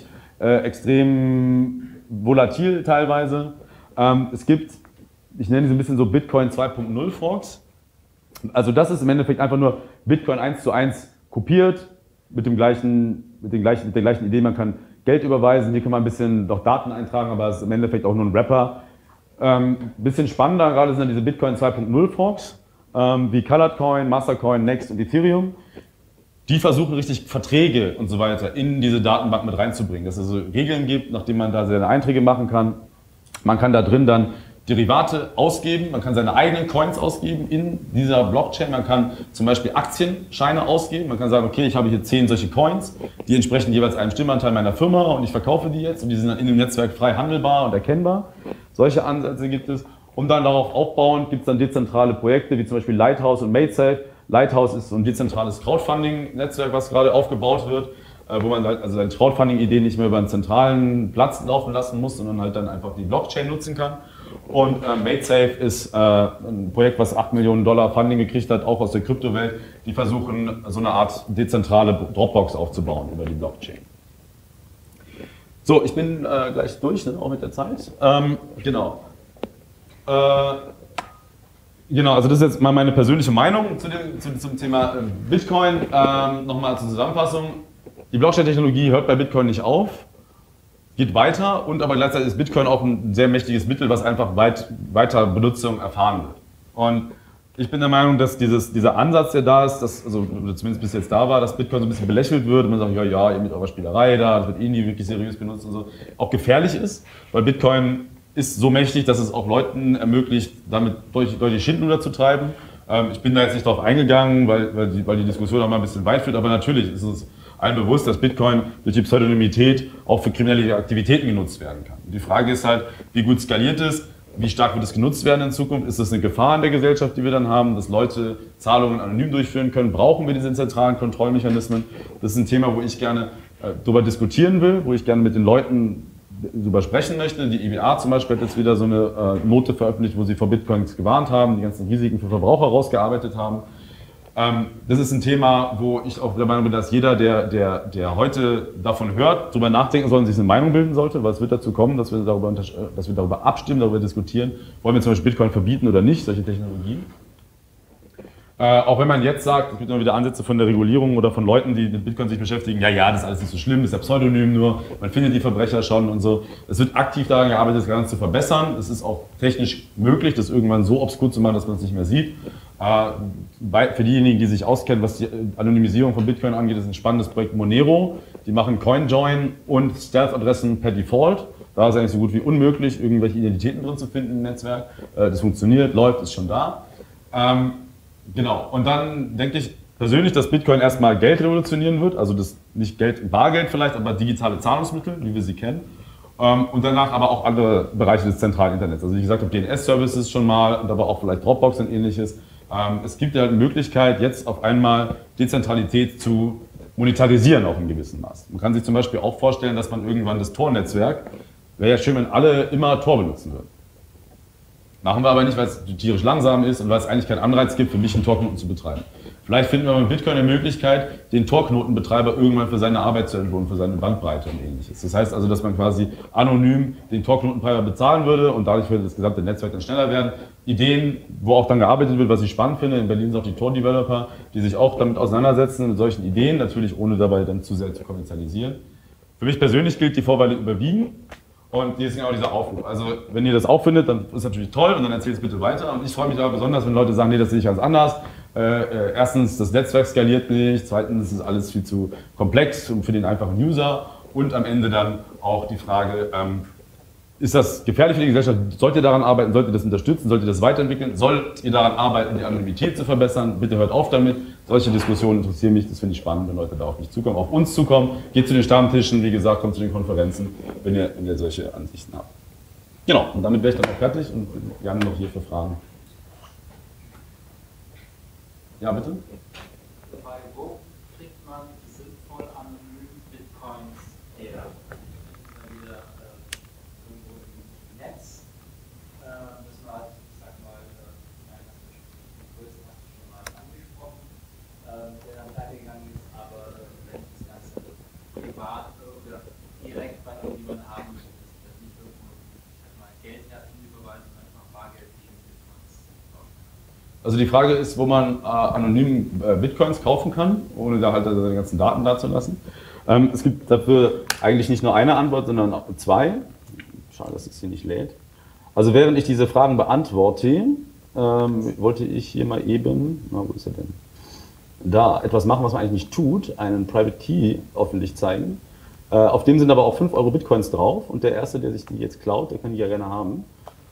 extrem volatil teilweise. Es gibt, ich nenne sie ein bisschen so Bitcoin 2.0 Forks. Also das ist im Endeffekt einfach nur Bitcoin 1:1 kopiert mit der gleichen Idee, man kann Geld überweisen, hier kann man ein bisschen doch Daten eintragen, aber es ist im Endeffekt auch nur ein Wrapper. Bisschen spannender gerade sind dann diese Bitcoin 2.0 Forks. Wie Colored Coin, Mastercoin, Next und Ethereum, die versuchen richtig Verträge und so weiter in diese Datenbank mit reinzubringen. Dass es also Regeln gibt, nachdem man da seine Einträge machen kann. Man kann da drin dann Derivate ausgeben, man kann seine eigenen Coins ausgeben in dieser Blockchain. Man kann zum Beispiel Aktienscheine ausgeben. Man kann sagen, okay, ich habe hier 10 solche Coins, die entsprechen jeweils einem Stimmanteil meiner Firma und ich verkaufe die jetzt und die sind dann in dem Netzwerk frei handelbar und erkennbar. Solche Ansätze gibt es. Und dann darauf aufbauend gibt es dann dezentrale Projekte, wie zum Beispiel Lighthouse und MadeSafe. Lighthouse ist so ein dezentrales Crowdfunding-Netzwerk, was gerade aufgebaut wird, wo man halt also seine Crowdfunding-Ideen nicht mehr über einen zentralen Platz laufen lassen muss, sondern halt dann einfach die Blockchain nutzen kann. Und MadeSafe ist ein Projekt, was $8 Millionen Funding gekriegt hat, auch aus der Kryptowelt. Die versuchen, so eine Art dezentrale Dropbox aufzubauen über die Blockchain. So, ich bin gleich durch, ne, auch mit der Zeit. Genau. Genau, also das ist jetzt mal meine persönliche Meinung zum Thema Bitcoin. Nochmal zur Zusammenfassung. Die Blockchain-Technologie hört bei Bitcoin nicht auf, geht weiter und aber gleichzeitig ist Bitcoin auch ein sehr mächtiges Mittel, was einfach weiter Benutzung erfahren wird. Und ich bin der Meinung, dass dieser Ansatz, der da ist, also zumindest bis jetzt da war, dass Bitcoin so ein bisschen belächelt wird und man sagt, ja, ihr mit eurer Spielerei da, das wird eh nie wirklich seriös benutzt und so, auch gefährlich ist, weil Bitcoin ist so mächtig, dass es auch Leuten ermöglicht, damit deutlich Schindluder zu treiben. Ich bin da jetzt nicht drauf eingegangen, weil die Diskussion auch mal ein bisschen weit führt, aber natürlich ist es allen bewusst, dass Bitcoin durch die Pseudonymität auch für kriminelle Aktivitäten genutzt werden kann. Und die Frage ist halt, wie gut skaliert es, wie stark wird es genutzt werden in Zukunft? Ist das eine Gefahr in der Gesellschaft, die wir dann haben, dass Leute Zahlungen anonym durchführen können? Brauchen wir diese zentralen Kontrollmechanismen? Das ist ein Thema, wo ich gerne darüber diskutieren will, wo ich gerne mit den Leuten darüber sprechen möchte. Die IWA zum Beispiel hat jetzt wieder so eine Note veröffentlicht, wo sie vor Bitcoins gewarnt haben, die ganzen Risiken für Verbraucher rausgearbeitet haben. Das ist ein Thema, wo ich auch der Meinung bin, dass jeder, der heute davon hört, darüber nachdenken soll und sich eine Meinung bilden sollte, weil es wird dazu kommen, dass wir darüber abstimmen, darüber diskutieren, wollen wir zum Beispiel Bitcoin verbieten oder nicht, solche Technologien. Auch wenn man jetzt sagt, es gibt immer wieder Ansätze von der Regulierung oder von Leuten, die mit Bitcoin sich beschäftigen, ja, das ist alles nicht so schlimm, das ist ja Pseudonym nur, man findet die Verbrecher schon und so. Es wird aktiv daran gearbeitet, das Ganze zu verbessern. Es ist auch technisch möglich, das irgendwann so obskur zu machen, dass man es nicht mehr sieht. Für diejenigen, die sich auskennen, was die Anonymisierung von Bitcoin angeht, ist ein spannendes Projekt Monero. Die machen CoinJoin und Stealth-Adressen per Default. Da ist eigentlich so gut wie unmöglich, irgendwelche Identitäten drin zu finden im Netzwerk. Das funktioniert, läuft, ist schon da. Genau. Und dann denke ich persönlich, dass Bitcoin erstmal Geld revolutionieren wird. Also das nicht Geld, Bargeld vielleicht, aber digitale Zahlungsmittel, wie wir sie kennen. Und danach aber auch andere Bereiche des zentralen Internets. Also wie gesagt, DNS-Services schon mal und aber auch vielleicht Dropbox und ähnliches. Es gibt ja die Möglichkeit, jetzt auf einmal Dezentralität zu monetarisieren, auch in gewissem Maß. Man kann sich zum Beispiel auch vorstellen, dass man irgendwann das Tor-Netzwerk, wäre ja schön, wenn alle immer Tor benutzen würden. Machen wir aber nicht, weil es tierisch langsam ist und weil es eigentlich keinen Anreiz gibt, für mich einen Torknoten zu betreiben. Vielleicht finden wir mit Bitcoin eine Möglichkeit, den Torknotenbetreiber irgendwann für seine Arbeit zu entlohnen, für seine Bandbreite und ähnliches. Das heißt also, dass man quasi anonym den Torknotenbetreiber bezahlen würde und dadurch würde das gesamte Netzwerk dann schneller werden. Ideen, wo auch dann gearbeitet wird, was ich spannend finde. In Berlin sind auch die Tor-Developer, die sich auch damit auseinandersetzen, mit solchen Ideen, natürlich ohne dabei dann zu sehr zu kommerzialisieren. Für mich persönlich gilt, die Vorteile überwiegen. Und hier ist genau dieser Aufruf. Also wenn ihr das auch findet, dann ist natürlich toll und dann erzählt es bitte weiter. Und ich freue mich aber besonders, wenn Leute sagen, nee, das sehe ich ganz anders. Erstens, das Netzwerk skaliert nicht. Zweitens, ist alles viel zu komplex für den einfachen User. Und am Ende dann auch die Frage, ist das gefährlich für die Gesellschaft? Sollt ihr daran arbeiten? Sollt ihr das unterstützen? Sollt ihr das weiterentwickeln? Sollt ihr daran arbeiten, die Anonymität zu verbessern? Bitte hört auf damit. Solche Diskussionen interessieren mich. Das finde ich spannend, wenn Leute da auf mich zukommen, auf uns zukommen. Geht zu den Stammtischen, wie gesagt, kommt zu den Konferenzen, wenn ihr solche Ansichten habt. Genau, und damit wäre ich dann auch fertig und bin gerne noch hier für Fragen. Ja, bitte? Wo kriegt man sinnvoll anonym Bitcoins her? Wieder irgendwo im Netz müssen wir halt, ich sag mal, Größe hast du schon mal angesprochen, der dann weitergegangen ist, aber wenn das Ganze privat oder direkt bei jemandem haben möchte, dass nicht irgendwo, ich sag mal, Geld überweisen, einfach Bargeld in Bitcoins kaufen. Also die Frage ist, wo man anonym Bitcoins kaufen kann, ohne da halt seine ganzen Daten dazulassen. Es gibt dafür eigentlich nicht nur eine Antwort, sondern auch zwei. Schade, dass es hier nicht lädt. Also während ich diese Fragen beantworte, wollte ich hier mal eben, na, wo ist er denn? Da, etwas machen, was man eigentlich nicht tut, einen Private Key öffentlich zeigen. Auf dem sind aber auch 5 Euro Bitcoins drauf und der Erste, der sich die jetzt klaut, der kann die ja gerne haben.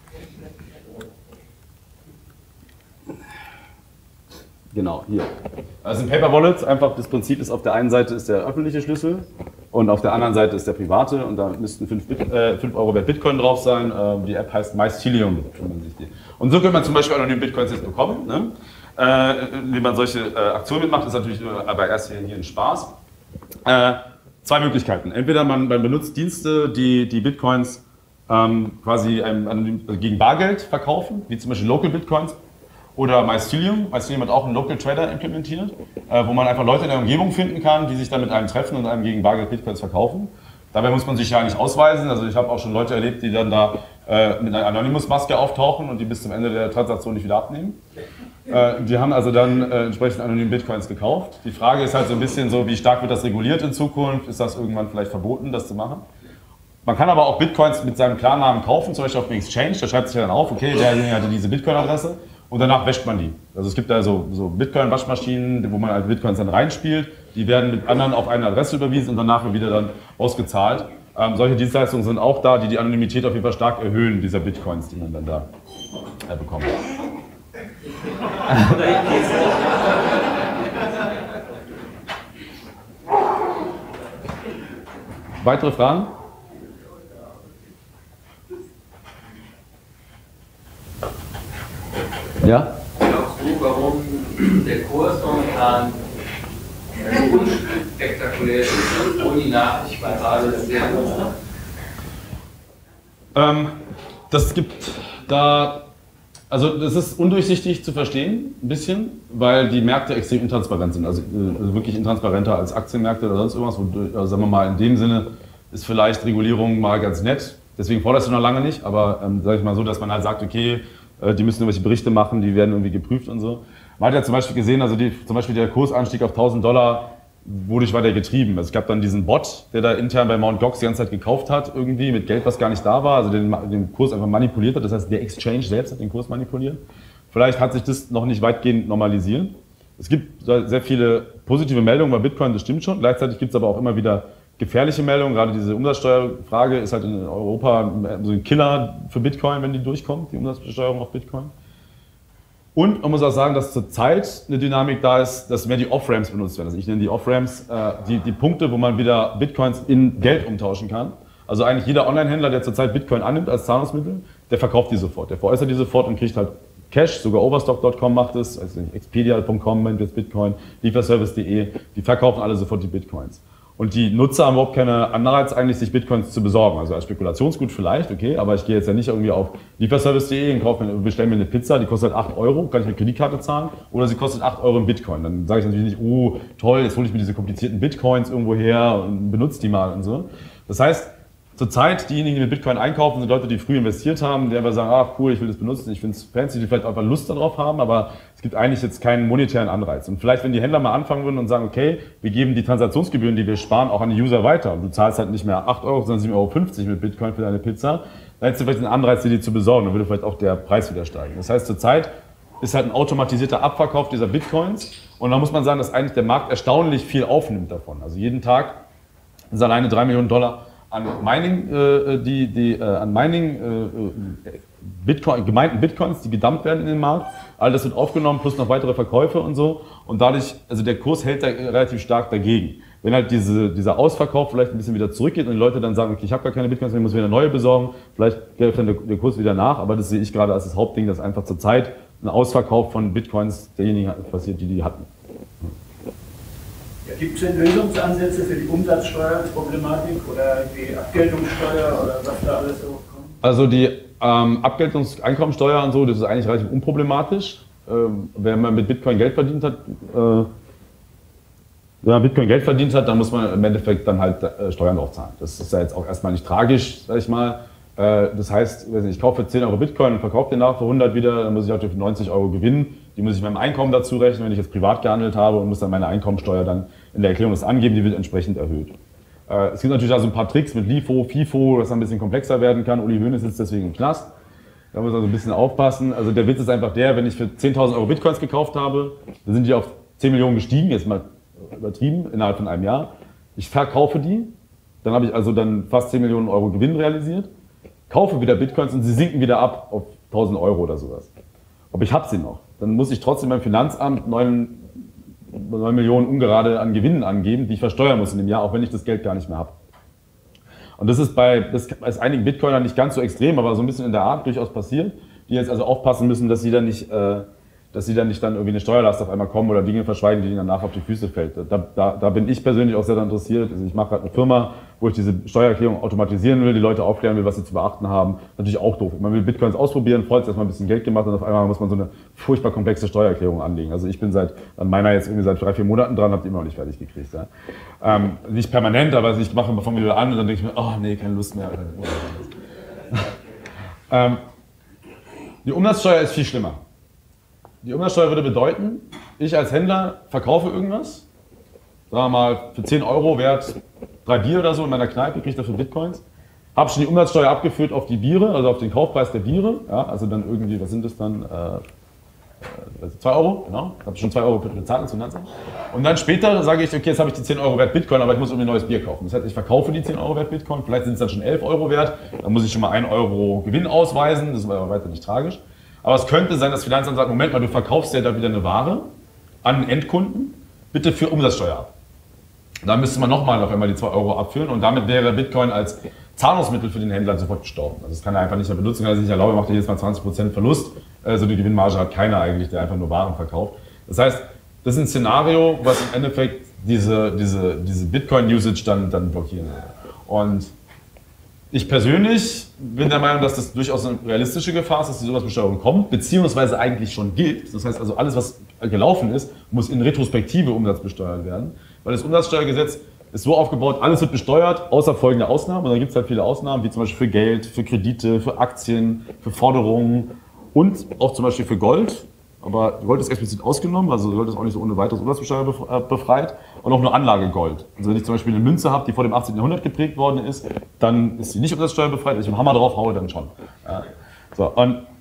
Genau, hier. Das sind Paper Wallets, einfach das Prinzip ist, auf der einen Seite ist der öffentliche Schlüssel und auf der anderen Seite ist der private und da müssten 5 Euro wert Bitcoin drauf sein. Die App heißt Mycelium. Und so könnte man zum Beispiel anonym Bitcoins jetzt bekommen. Ne? Wie man solche Aktionen mitmacht, ist natürlich aber erst hier ein Spaß. Zwei Möglichkeiten. Entweder man benutzt Dienste, die Bitcoins quasi gegen Bargeld verkaufen, wie zum Beispiel Local Bitcoins. Oder Mycelium. Mycelium hat auch einen Local Trader implementiert, wo man einfach Leute in der Umgebung finden kann, die sich dann mit einem treffen und einem gegen Bargeld Bitcoins verkaufen. Dabei muss man sich ja nicht ausweisen. Also ich habe auch schon Leute erlebt, die dann da mit einer Anonymous-Maske auftauchen und die bis zum Ende der Transaktion nicht wieder abnehmen. Die haben also dann entsprechend anonym Bitcoins gekauft. Die Frage ist halt so ein bisschen so, wie stark wird das reguliert in Zukunft? Ist das irgendwann vielleicht verboten, das zu machen? Man kann aber auch Bitcoins mit seinem Klarnamen kaufen, zum Beispiel auf dem Exchange. Da schreibt sich ja dann auf, okay, derjenige hatte diese Bitcoin-Adresse. Und danach wäscht man die. Also es gibt da so Bitcoin-Waschmaschinen, wo man halt Bitcoins dann reinspielt. Die werden mit anderen auf eine Adresse überwiesen und danach wird wieder dann ausgezahlt. Solche Dienstleistungen sind auch da, die Anonymität auf jeden Fall stark erhöhen, dieser Bitcoins, die man dann da bekommt. Weitere Fragen? Ja? Glaubst du, warum der Kurs momentan so unspektakulär ist und die Nachrichtenrate ist sehr hoch? Das gibt da, also das ist undurchsichtig zu verstehen, ein bisschen, weil die Märkte extrem intransparent sind, also wirklich intransparenter als Aktienmärkte oder sonst irgendwas, also sagen wir mal, in dem Sinne ist vielleicht Regulierung mal ganz nett, deswegen forderst du noch lange nicht, aber sage ich mal so, dass man halt sagt, okay, die müssen irgendwelche Berichte machen, die werden irgendwie geprüft und so. Man hat ja zum Beispiel gesehen, also zum Beispiel der Kursanstieg auf $1000, wodurch war der getrieben? Also es gab dann diesen Bot, der da intern bei Mt. Gox die ganze Zeit gekauft hat, irgendwie mit Geld, was gar nicht da war, also den Kurs einfach manipuliert hat. Das heißt, der Exchange selbst hat den Kurs manipuliert. Vielleicht hat sich das noch nicht weitgehend normalisiert. Es gibt sehr viele positive Meldungen bei Bitcoin, das stimmt schon. Gleichzeitig gibt es aber auch immer wieder gefährliche Meldungen. Gerade diese Umsatzsteuerfrage ist halt in Europa so ein Killer für Bitcoin, wenn die durchkommt, die Umsatzbesteuerung auf Bitcoin. Und man muss auch sagen, dass zurzeit eine Dynamik da ist, dass mehr die Off-Ramps benutzt werden. Also ich nenne die Off-Ramps die Punkte, wo man wieder Bitcoins in Geld umtauschen kann. Also eigentlich jeder Online-Händler, der zurzeit Bitcoin annimmt als Zahlungsmittel, der verkauft die sofort. Der veräußert die sofort und kriegt halt Cash. Sogar Overstock.com macht es, also Expedia.com nennt jetzt Bitcoin, Lieferservice.de, die verkaufen alle sofort die Bitcoins. Und die Nutzer haben überhaupt keine Anreiz, eigentlich sich Bitcoins zu besorgen. Also als Spekulationsgut vielleicht, okay, aber ich gehe jetzt ja nicht irgendwie auf Lieferservice.de und bestelle mir eine Pizza, die kostet halt 8 Euro, kann ich mit Kreditkarte zahlen, oder sie kostet 8 Euro in Bitcoin. Dann sage ich natürlich nicht, oh toll, jetzt hole ich mir diese komplizierten Bitcoins irgendwo her und benutze die mal und so. Das heißt, zurzeit, diejenigen, die mit Bitcoin einkaufen, sind Leute, die früh investiert haben, die einfach sagen, ach cool, ich will das benutzen, ich finde es fancy, die vielleicht einfach Lust darauf haben, aber es gibt eigentlich jetzt keinen monetären Anreiz. Und vielleicht, wenn die Händler mal anfangen würden und sagen, okay, wir geben die Transaktionsgebühren, die wir sparen, auch an die User weiter. Und du zahlst halt nicht mehr 8 Euro, sondern 7,50 Euro mit Bitcoin für deine Pizza, dann hättest du vielleicht einen Anreiz, dir die zu besorgen, dann würde vielleicht auch der Preis wieder steigen. Das heißt, zurzeit ist halt ein automatisierter Abverkauf dieser Bitcoins und da muss man sagen, dass eigentlich der Markt erstaunlich viel aufnimmt davon. Also jeden Tag sind alleine $3 Millionen an Mining, Bitcoin, gemeinten Bitcoins, die gedumpt werden in den Markt. All das wird aufgenommen, plus noch weitere Verkäufe und so. Und dadurch, also der Kurs hält da relativ stark dagegen. Wenn halt dieser Ausverkauf vielleicht ein bisschen wieder zurückgeht und die Leute dann sagen, okay, ich habe gar keine Bitcoins mehr, ich muss wieder neue besorgen, vielleicht geht dann der Kurs wieder nach, aber das sehe ich gerade als das Hauptding, dass einfach zurzeit ein Ausverkauf von Bitcoins derjenigen passiert, die hatten. Gibt es denn Lösungsansätze für die Umsatzsteuerproblematik oder die Abgeltungssteuer oder was da alles so kommt? Also die Einkommensteuer und so, das ist eigentlich relativ unproblematisch. Wenn man mit Bitcoin Geld verdient hat, dann muss man im Endeffekt dann halt Steuern drauf zahlen. Das ist ja jetzt auch erstmal nicht tragisch, sag ich mal. Das heißt, ich kaufe für 10 Euro Bitcoin und verkaufe den nach für 100 wieder, dann muss ich auch für 90 Euro gewinnen. Die muss ich meinem Einkommen dazu rechnen, wenn ich jetzt privat gehandelt habe und muss dann meine Einkommensteuer dann in der Erklärung das angeben, die wird entsprechend erhöht. Es gibt natürlich also ein paar Tricks mit LIFO, FIFO, das ein bisschen komplexer werden kann. Uli Hoeneß sitzt deswegen im Knast. Da muss man also ein bisschen aufpassen. Also der Witz ist einfach der, wenn ich für 10.000 Euro Bitcoins gekauft habe, dann sind die auf 10 Millionen gestiegen, jetzt mal übertrieben, innerhalb von einem Jahr. Ich verkaufe die, dann habe ich also dann fast 10 Millionen Euro Gewinn realisiert, kaufe wieder Bitcoins und sie sinken wieder ab auf 1.000 Euro oder sowas. Aber ich habe sie noch. Dann muss ich trotzdem beim Finanzamt 9 Millionen ungerade an Gewinnen angeben, die ich versteuern muss in dem Jahr, auch wenn ich das Geld gar nicht mehr habe. Und das ist bei einigen Bitcoinern nicht ganz so extrem, aber so ein bisschen in der Art durchaus passiert, die jetzt also aufpassen müssen, dass sie dann nicht dann irgendwie eine Steuerlast auf einmal kommen oder Dinge verschweigen, die ihnen danach auf die Füße fällt. Da bin ich persönlich auch sehr daran interessiert. Also ich mache gerade eine Firma, wo ich diese Steuererklärung automatisieren will, die Leute aufklären will, was sie zu beachten haben. Natürlich auch doof. Man will Bitcoins ausprobieren, freut sich, erstmal ein bisschen Geld gemacht und auf einmal muss man so eine furchtbar komplexe Steuererklärung anlegen. Also ich bin an meiner jetzt irgendwie seit 3-4 Monaten dran, habe die immer noch nicht fertig gekriegt. Ja. Nicht permanent, aber ich mache immer von mir wieder an und dann denke ich mir, oh nee, keine Lust mehr. Die Umsatzsteuer ist viel schlimmer. Die Umsatzsteuer würde bedeuten, ich als Händler verkaufe irgendwas, sagen wir mal für 10 Euro wert 3 Bier oder so in meiner Kneipe, kriege ich dafür Bitcoins, habe schon die Umsatzsteuer abgeführt auf die Biere, also auf den Kaufpreis der Biere, ja, also dann irgendwie, was sind das dann, 2 Euro, genau, habe schon 2 Euro bezahlt ins Finanzamt. Und dann später sage ich, okay, jetzt habe ich die 10 Euro wert Bitcoin, aber ich muss irgendwie ein neues Bier kaufen. Das heißt, ich verkaufe die 10 Euro wert Bitcoin, vielleicht sind es dann schon 11 Euro wert, dann muss ich schon mal 1 Euro Gewinn ausweisen, das ist aber weiter nicht tragisch. Aber es könnte sein, dass das Finanzamt sagt, Moment mal, du verkaufst ja da wieder eine Ware an einen Endkunden, bitte für Umsatzsteuer ab. Da müsste man nochmal auf einmal die 2 Euro abführen und damit wäre Bitcoin als Zahlungsmittel für den Händler sofort gestorben. Also das kann er einfach nicht mehr benutzen, kann er sich nicht erlauben, macht er jedes Mal 20% Verlust. Also die Gewinnmarge hat keiner eigentlich, der einfach nur Waren verkauft. Das heißt, das ist ein Szenario, was im Endeffekt diese Bitcoin-Usage dann blockieren würde. Und ich persönlich bin der Meinung, dass das durchaus eine realistische Gefahr ist, dass die Umsatzbesteuerung kommt, beziehungsweise eigentlich schon gilt. Das heißt also, alles, was gelaufen ist, muss in Retrospektive umsatzbesteuert werden. Weil das Umsatzsteuergesetz ist so aufgebaut, alles wird besteuert, außer folgende Ausnahmen. Und da gibt es halt viele Ausnahmen, wie zum Beispiel für Geld, für Kredite, für Aktien, für Forderungen und auch zum Beispiel für Gold. Aber Gold ist explizit ausgenommen, also Gold ist auch nicht so ohne weiteres Umsatzbesteuer befreit. Und auch nur Anlagegold. Also wenn ich zum Beispiel eine Münze habe, die vor dem 18. Jahrhundert geprägt worden ist, dann ist sie nicht umsatzsteuerbefreit. Wenn ich einen Hammer drauf haue, dann schon. Ja. So, und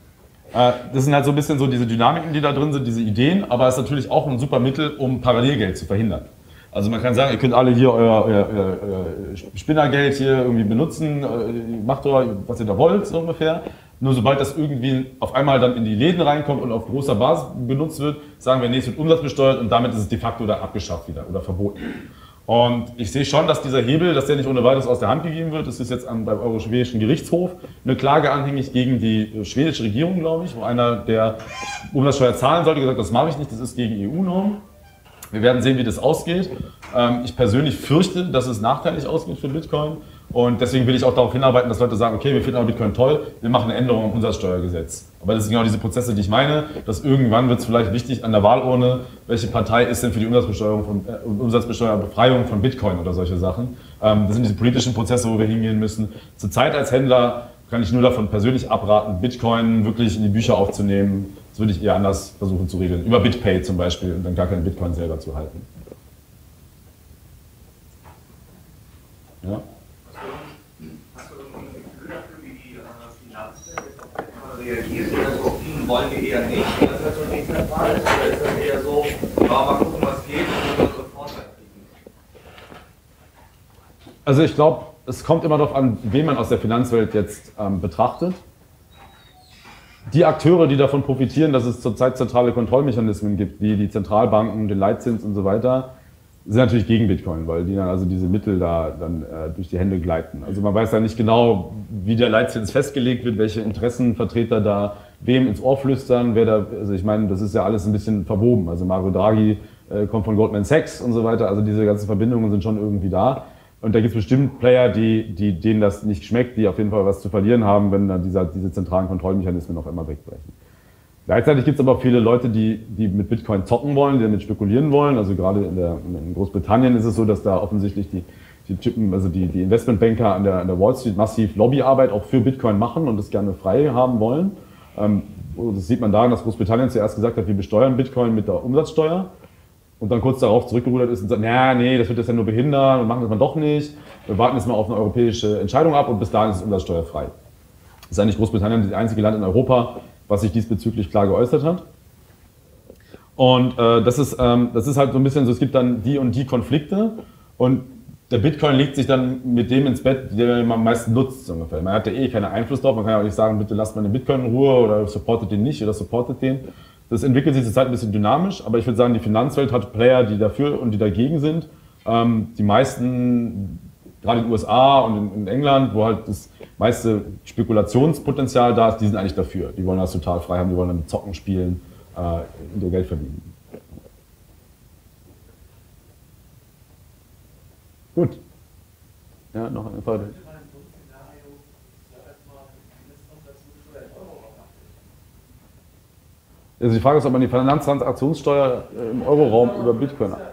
Das sind halt so ein bisschen so diese Dynamiken, die da drin sind, diese Ideen, aber es ist natürlich auch ein super Mittel, um Parallelgeld zu verhindern. Also man kann sagen, ihr könnt alle hier euer Spinnergeld hier irgendwie benutzen, macht doch, was ihr da wollt, so ungefähr. Nur sobald das irgendwie auf einmal dann in die Läden reinkommt und auf großer Basis benutzt wird, sagen wir, nee, es wird umsatzbesteuert und damit ist es de facto da abgeschafft wieder oder verboten. Und ich sehe schon, dass dieser Hebel, dass der nicht ohne weiteres aus der Hand gegeben wird. Es ist jetzt beim Europäischen Gerichtshof eine Klage anhängig gegen die schwedische Regierung, glaube ich, wo einer, der Umsatzsteuer zahlen sollte, gesagt hat, das mache ich nicht, das ist gegen EU-Normen. Wir werden sehen, wie das ausgeht. Ich persönlich fürchte, dass es nachteilig ausgeht für Bitcoin. Und deswegen will ich auch darauf hinarbeiten, dass Leute sagen, okay, wir finden aber Bitcoin toll, wir machen eine Änderung am Umsatzsteuergesetz. Aber das sind genau diese Prozesse, die ich meine, dass irgendwann wird es vielleicht wichtig an der Wahlurne, welche Partei ist denn für die Umsatzbesteuerbefreiung von Bitcoin oder solche Sachen. Das sind diese politischen Prozesse, wo wir hingehen müssen. Zurzeit als Händler kann ich nur davon persönlich abraten, Bitcoin wirklich in die Bücher aufzunehmen. Das würde ich eher anders versuchen zu regeln. Über BitPay zum Beispiel und dann gar keinen Bitcoin selber zu halten. Ja? Hast du ein Gefühl dafür, wie die Finanzwelt jetzt auf Bitcoin reagiert? Also wollen wir eher nicht, dass das so nicht der Fall ist? Oder ist das eher so, mal gucken, was geht und dann so Vorteil kriegen? Also ich glaube, es kommt immer darauf an, wen man aus der Finanzwelt jetzt betrachtet. Die Akteure, die davon profitieren, dass es zurzeit zentrale Kontrollmechanismen gibt, wie die Zentralbanken, den Leitzins und so weiter, sind natürlich gegen Bitcoin, weil die dann also diese Mittel da dann durch die Hände gleiten. Also man weiß ja nicht genau, wie der Leitzins festgelegt wird, welche Interessenvertreter da wem ins Ohr flüstern, wer da, also ich meine, das ist ja alles ein bisschen verwoben. Also Mario Draghi kommt von Goldman Sachs und so weiter, also diese ganzen Verbindungen sind schon irgendwie da. Und da gibt es bestimmt Player, denen das nicht schmeckt, die auf jeden Fall was zu verlieren haben, wenn dann diese zentralen Kontrollmechanismen auf einmal wegbrechen. Gleichzeitig gibt es aber auch viele Leute, die mit Bitcoin zocken wollen, die damit spekulieren wollen. Also gerade in Großbritannien ist es so, dass da offensichtlich die Investmentbanker an der Wall Street massiv Lobbyarbeit auch für Bitcoin machen und das gerne frei haben wollen. Das sieht man daran, dass Großbritannien zuerst gesagt hat, wir besteuern Bitcoin mit der Umsatzsteuer. Und dann kurz darauf zurückgerudert ist und sagt, nee, das wird das ja nur behindern und machen das mal doch nicht. Wir warten jetzt mal auf eine europäische Entscheidung ab und bis dahin ist es umsatzsteuerfrei. Das ist eigentlich Großbritannien das einzige Land in Europa, was sich diesbezüglich klar geäußert hat. Und das ist halt so ein bisschen so, es gibt dann die und die Konflikte und der Bitcoin legt sich dann mit dem ins Bett, den man am meisten nutzt, so ungefähr. Man hat ja keinen Einfluss drauf, man kann ja auch nicht sagen, bitte lasst mal den Bitcoin in Ruhe oder supportet den nicht oder supportet den. Das entwickelt sich zurzeit ein bisschen dynamisch, aber ich würde sagen, die Finanzwelt hat Player, die dafür und die dagegen sind. Die meisten, gerade in den USA und in England, wo halt das meiste Spekulationspotenzial da ist, die sind eigentlich dafür. Die wollen das total frei haben, die wollen dann zocken, spielen, ihr Geld verdienen. Gut. Ja, noch eine Frage. Also die Frage ist, ob man die Finanztransaktionssteuer im Euroraum über Bitcoin hat.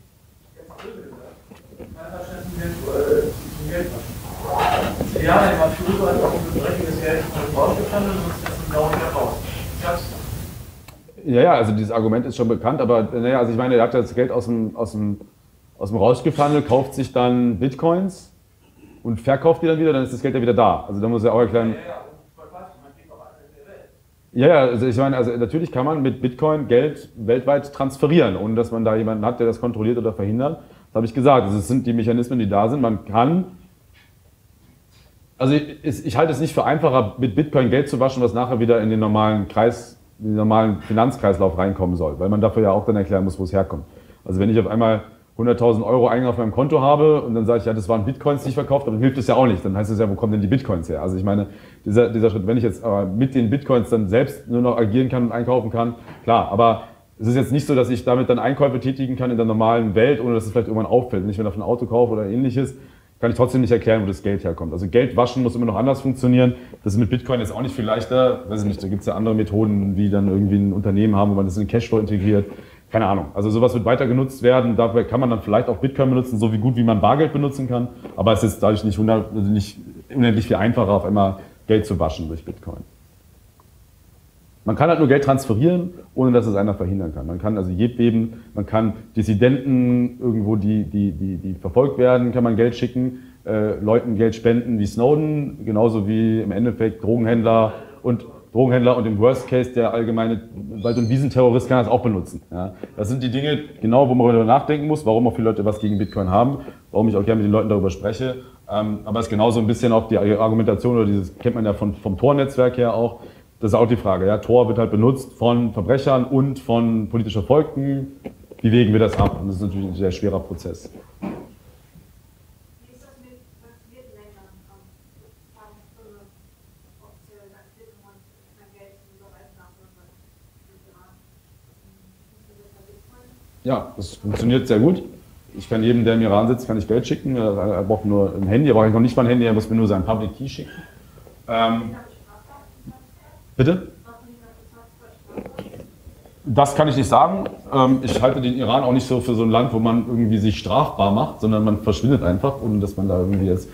Ja, er hat früher auch ein dreckiges Geld rausgefahren und muss jetzt genau wieder raus. Ja, also dieses Argument ist schon bekannt, aber naja, also ich meine, er hat das Geld aus dem rausgefahren, kauft sich dann Bitcoins und verkauft die dann wieder, dann ist das Geld ja wieder da. Also da muss er auch erklären. Ja, also ich meine, also natürlich kann man mit Bitcoin Geld weltweit transferieren, ohne dass man da jemanden hat, der das kontrolliert oder verhindert. Das habe ich gesagt. Also es sind die Mechanismen, die da sind. Man kann, also ich halte es nicht für einfacher, mit Bitcoin Geld zu waschen, was nachher wieder in den normalen Finanzkreislauf reinkommen soll, weil man dafür ja auch dann erklären muss, wo es herkommt. Also wenn ich auf einmal 100.000 Euro eigentlich auf meinem Konto habe und dann sage ich, ja, das waren Bitcoins, die ich verkauft habe, dann hilft das ja auch nicht. Dann heißt es ja, wo kommen denn die Bitcoins her? Also ich meine, dieser Schritt, wenn ich jetzt aber mit den Bitcoins dann selbst nur noch agieren kann und einkaufen kann, klar, aber es ist jetzt nicht so, dass ich damit dann Einkäufe tätigen kann in der normalen Welt, ohne dass es vielleicht irgendwann auffällt. Wenn ich mir auf ein Auto kaufe oder ähnliches, kann ich trotzdem nicht erklären, wo das Geld herkommt. Also Geld waschen muss immer noch anders funktionieren. Das ist mit Bitcoin jetzt auch nicht viel leichter. Weiß ich nicht, da gibt es ja andere Methoden, wie dann irgendwie ein Unternehmen haben, wo man das in den Cashflow integriert. Keine Ahnung. Also sowas wird weiter genutzt werden. Dafür kann man dann vielleicht auch Bitcoin benutzen, so wie gut wie man Bargeld benutzen kann. Aber es ist dadurch nicht unendlich viel einfacher, auf einmal Geld zu waschen durch Bitcoin. Man kann halt nur Geld transferieren, ohne dass es einer verhindern kann. Man kann also jedwem, man kann Dissidenten irgendwo, die verfolgt werden, kann man Geld schicken, Leuten Geld spenden wie Snowden, genauso wie im Endeffekt Drogenhändler und Drogenhändler und im Worst Case der allgemeine Wald- und Wiesenterrorist kann das auch benutzen. Ja. Das sind die Dinge, genau, wo man darüber nachdenken muss, warum auch viele Leute was gegen Bitcoin haben, warum ich auch gerne mit den Leuten darüber spreche. Aber es ist genauso ein bisschen auch die Argumentation, oder dieses kennt man ja vom Tor-Netzwerk her auch, das ist auch die Frage. Ja. Tor wird halt benutzt von Verbrechern und von politisch Verfolgten. Wie wägen wir das ab? Und das ist natürlich ein sehr schwerer Prozess. Wie ist das mit Ländern? Ob sie Bitcoin kein Geld überweisen darf oder Iran? Ja, das funktioniert sehr gut. Ich kann jedem, der im Iran sitzt, kann ich Geld schicken. Er braucht nur ein Handy, er braucht noch nicht mal ein Handy, er muss mir nur seinen Public Key schicken. Bitte? Das kann ich nicht sagen. Ich halte den Iran auch nicht so für so ein Land, wo man irgendwie sich strafbar macht, sondern man verschwindet einfach, ohne dass man da irgendwie jetzt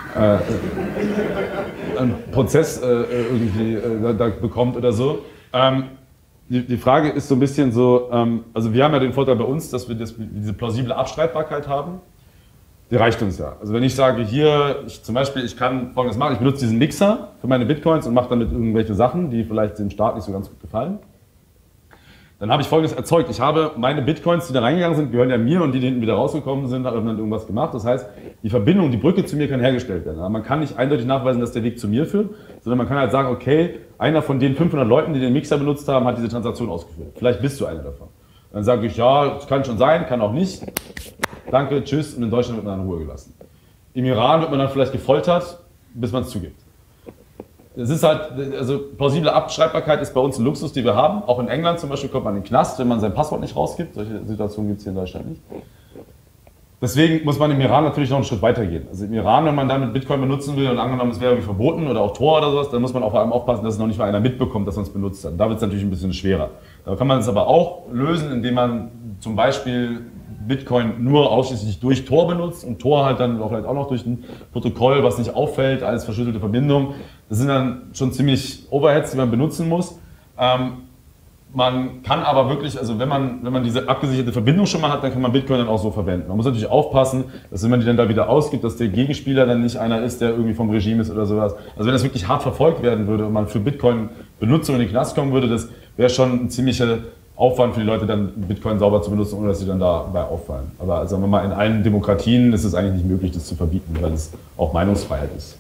einen Prozess irgendwie da bekommt oder so. Die Frage ist so ein bisschen so, also wir haben ja den Vorteil bei uns, dass wir diese plausible Abstreitbarkeit haben. Die reicht uns ja. Also wenn ich sage, hier, zum Beispiel, ich kann Folgendes machen, ich benutze diesen Mixer für meine Bitcoins und mache damit irgendwelche Sachen, die vielleicht dem Staat nicht so ganz gut gefallen. Dann habe ich Folgendes erzeugt. Ich habe meine Bitcoins, die da reingegangen sind, gehören ja mir, und die hinten wieder rausgekommen sind, haben dann irgendwas gemacht. Das heißt, die Verbindung, die Brücke zu mir kann hergestellt werden. Aber man kann nicht eindeutig nachweisen, dass der Weg zu mir führt, sondern man kann halt sagen, okay, einer von den 500 Leuten, die den Mixer benutzt haben, hat diese Transaktion ausgeführt. Vielleicht bist du einer davon. Dann sage ich, ja, das kann schon sein, kann auch nicht. Danke, tschüss, und in Deutschland wird man in Ruhe gelassen. Im Iran wird man dann vielleicht gefoltert, bis man es zugibt. Es ist halt, also plausible Abschreibbarkeit ist bei uns ein Luxus, den wir haben. Auch in England zum Beispiel kommt man in den Knast, wenn man sein Passwort nicht rausgibt. Solche Situationen gibt es hier in Deutschland nicht. Deswegen muss man im Iran natürlich noch einen Schritt weiter gehen. Also im Iran, wenn man damit Bitcoin benutzen will und angenommen, es wäre irgendwie verboten oder auch Tor oder sowas, dann muss man auch vor allem aufpassen, dass es noch nicht mal einer mitbekommt, dass man es benutzt hat. Da wird es natürlich ein bisschen schwerer. Da kann man es aber auch lösen, indem man zum Beispiel Bitcoin nur ausschließlich durch Tor benutzt und Tor halt dann auch vielleicht auch noch durch ein Protokoll, was nicht auffällt, als verschlüsselte Verbindung. Das sind dann schon ziemlich Overheads, die man benutzen muss. Man kann aber wirklich, also wenn man diese abgesicherte Verbindung schon mal hat, dann kann man Bitcoin dann auch so verwenden. Man muss natürlich aufpassen, dass wenn man die dann da wieder ausgibt, dass der Gegenspieler dann nicht einer ist, der irgendwie vom Regime ist oder sowas. Also wenn das wirklich hart verfolgt werden würde und man für Bitcoin-Benutzung in den Knast kommen würde, das wäre schon ein ziemlicher Aufwand für die Leute, dann Bitcoin sauber zu benutzen, ohne dass sie dann dabei auffallen. Aber sagen wir mal, in allen Demokratien ist es eigentlich nicht möglich, das zu verbieten, weil es auch Meinungsfreiheit ist.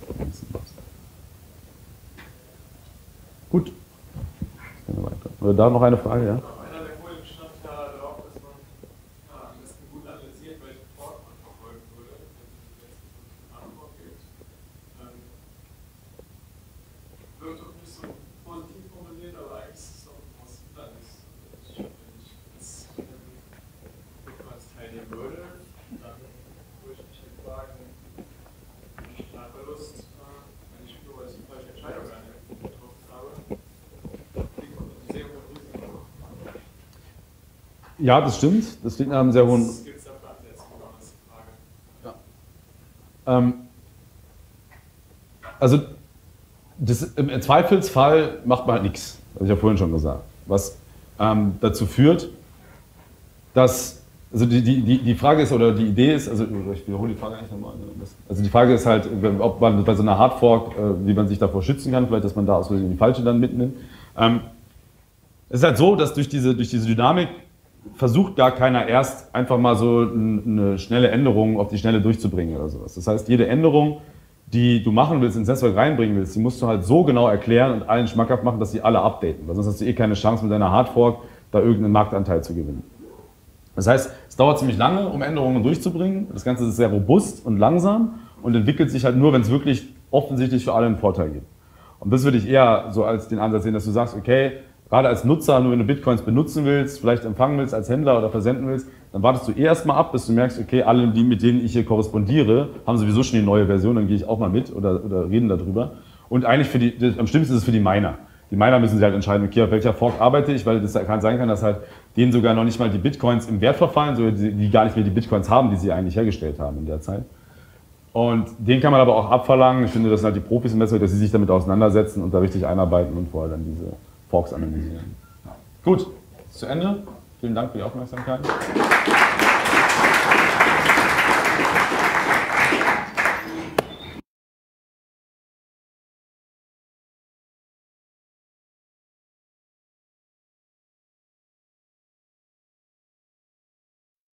Gut. Oder da noch eine Frage, ja? Einer der Folien stand ja erlaubt, dass man am besten gut analysiert, welchen Pfad man verfolgen würde, wenn es jetzt eine Antwort gibt. Wird doch nicht so positiv formuliert, aber eigentlich ist es auch was Hindernis. Wenn ich jetzt Bitcoins teilnehmen würde, dann würde ich mich halt fragen, Verlust, wenn ich nur als die falsche Entscheidung getroffen habe. Ja, das stimmt. Das liegt nach einem sehr hohen. Gibt es dafür Ansätze, das ist die Frage. Ja. Also im Zweifelsfall macht man halt nichts. Das habe ich ja vorhin schon gesagt. Was dazu führt, dass, also die Frage ist, oder die Idee ist, also ich wiederhole die Frage eigentlich nochmal. Also die Frage ist halt, ob man bei so einer Hardfork, wie man sich davor schützen kann, vielleicht, dass man da aus Versehen die falsche dann mitnimmt. Es ist halt so, dass durch diese Dynamik versucht gar keiner erst einfach mal so eine schnelle Änderung auf die Schnelle durchzubringen oder sowas. Das heißt, jede Änderung, die du machen willst, ins Netzwerk reinbringen willst, die musst du halt so genau erklären und allen schmackhaft machen, dass sie alle updaten. Weil sonst hast du eh keine Chance, mit deiner Hardfork da irgendeinen Marktanteil zu gewinnen. Das heißt, es dauert ziemlich lange, um Änderungen durchzubringen. Das Ganze ist sehr robust und langsam und entwickelt sich halt nur, wenn es wirklich offensichtlich für alle einen Vorteil gibt. Und das würde ich eher so als den Ansatz sehen, dass du sagst, okay, gerade als Nutzer, nur wenn du Bitcoins benutzen willst, vielleicht empfangen willst als Händler oder versenden willst, dann wartest du erstmal ab, bis du merkst, okay, alle, mit denen ich hier korrespondiere, haben sowieso schon die neue Version, dann gehe ich auch mal mit oder reden darüber. Und eigentlich am schlimmsten ist es für die Miner. Die Miner müssen sich halt entscheiden, okay, auf welcher Fork arbeite ich, weil das sein kann, dass halt denen sogar noch nicht mal die Bitcoins im Wert verfallen, so die gar nicht mehr die Bitcoins haben, die sie eigentlich hergestellt haben in der Zeit. Und den kann man aber auch abverlangen. Ich finde, das sind halt die Profis im Netzwerk, dass sie sich damit auseinandersetzen und da richtig einarbeiten und vorher dann diese Forks analysieren. Ja. Gut, zu Ende. Vielen Dank für die Aufmerksamkeit.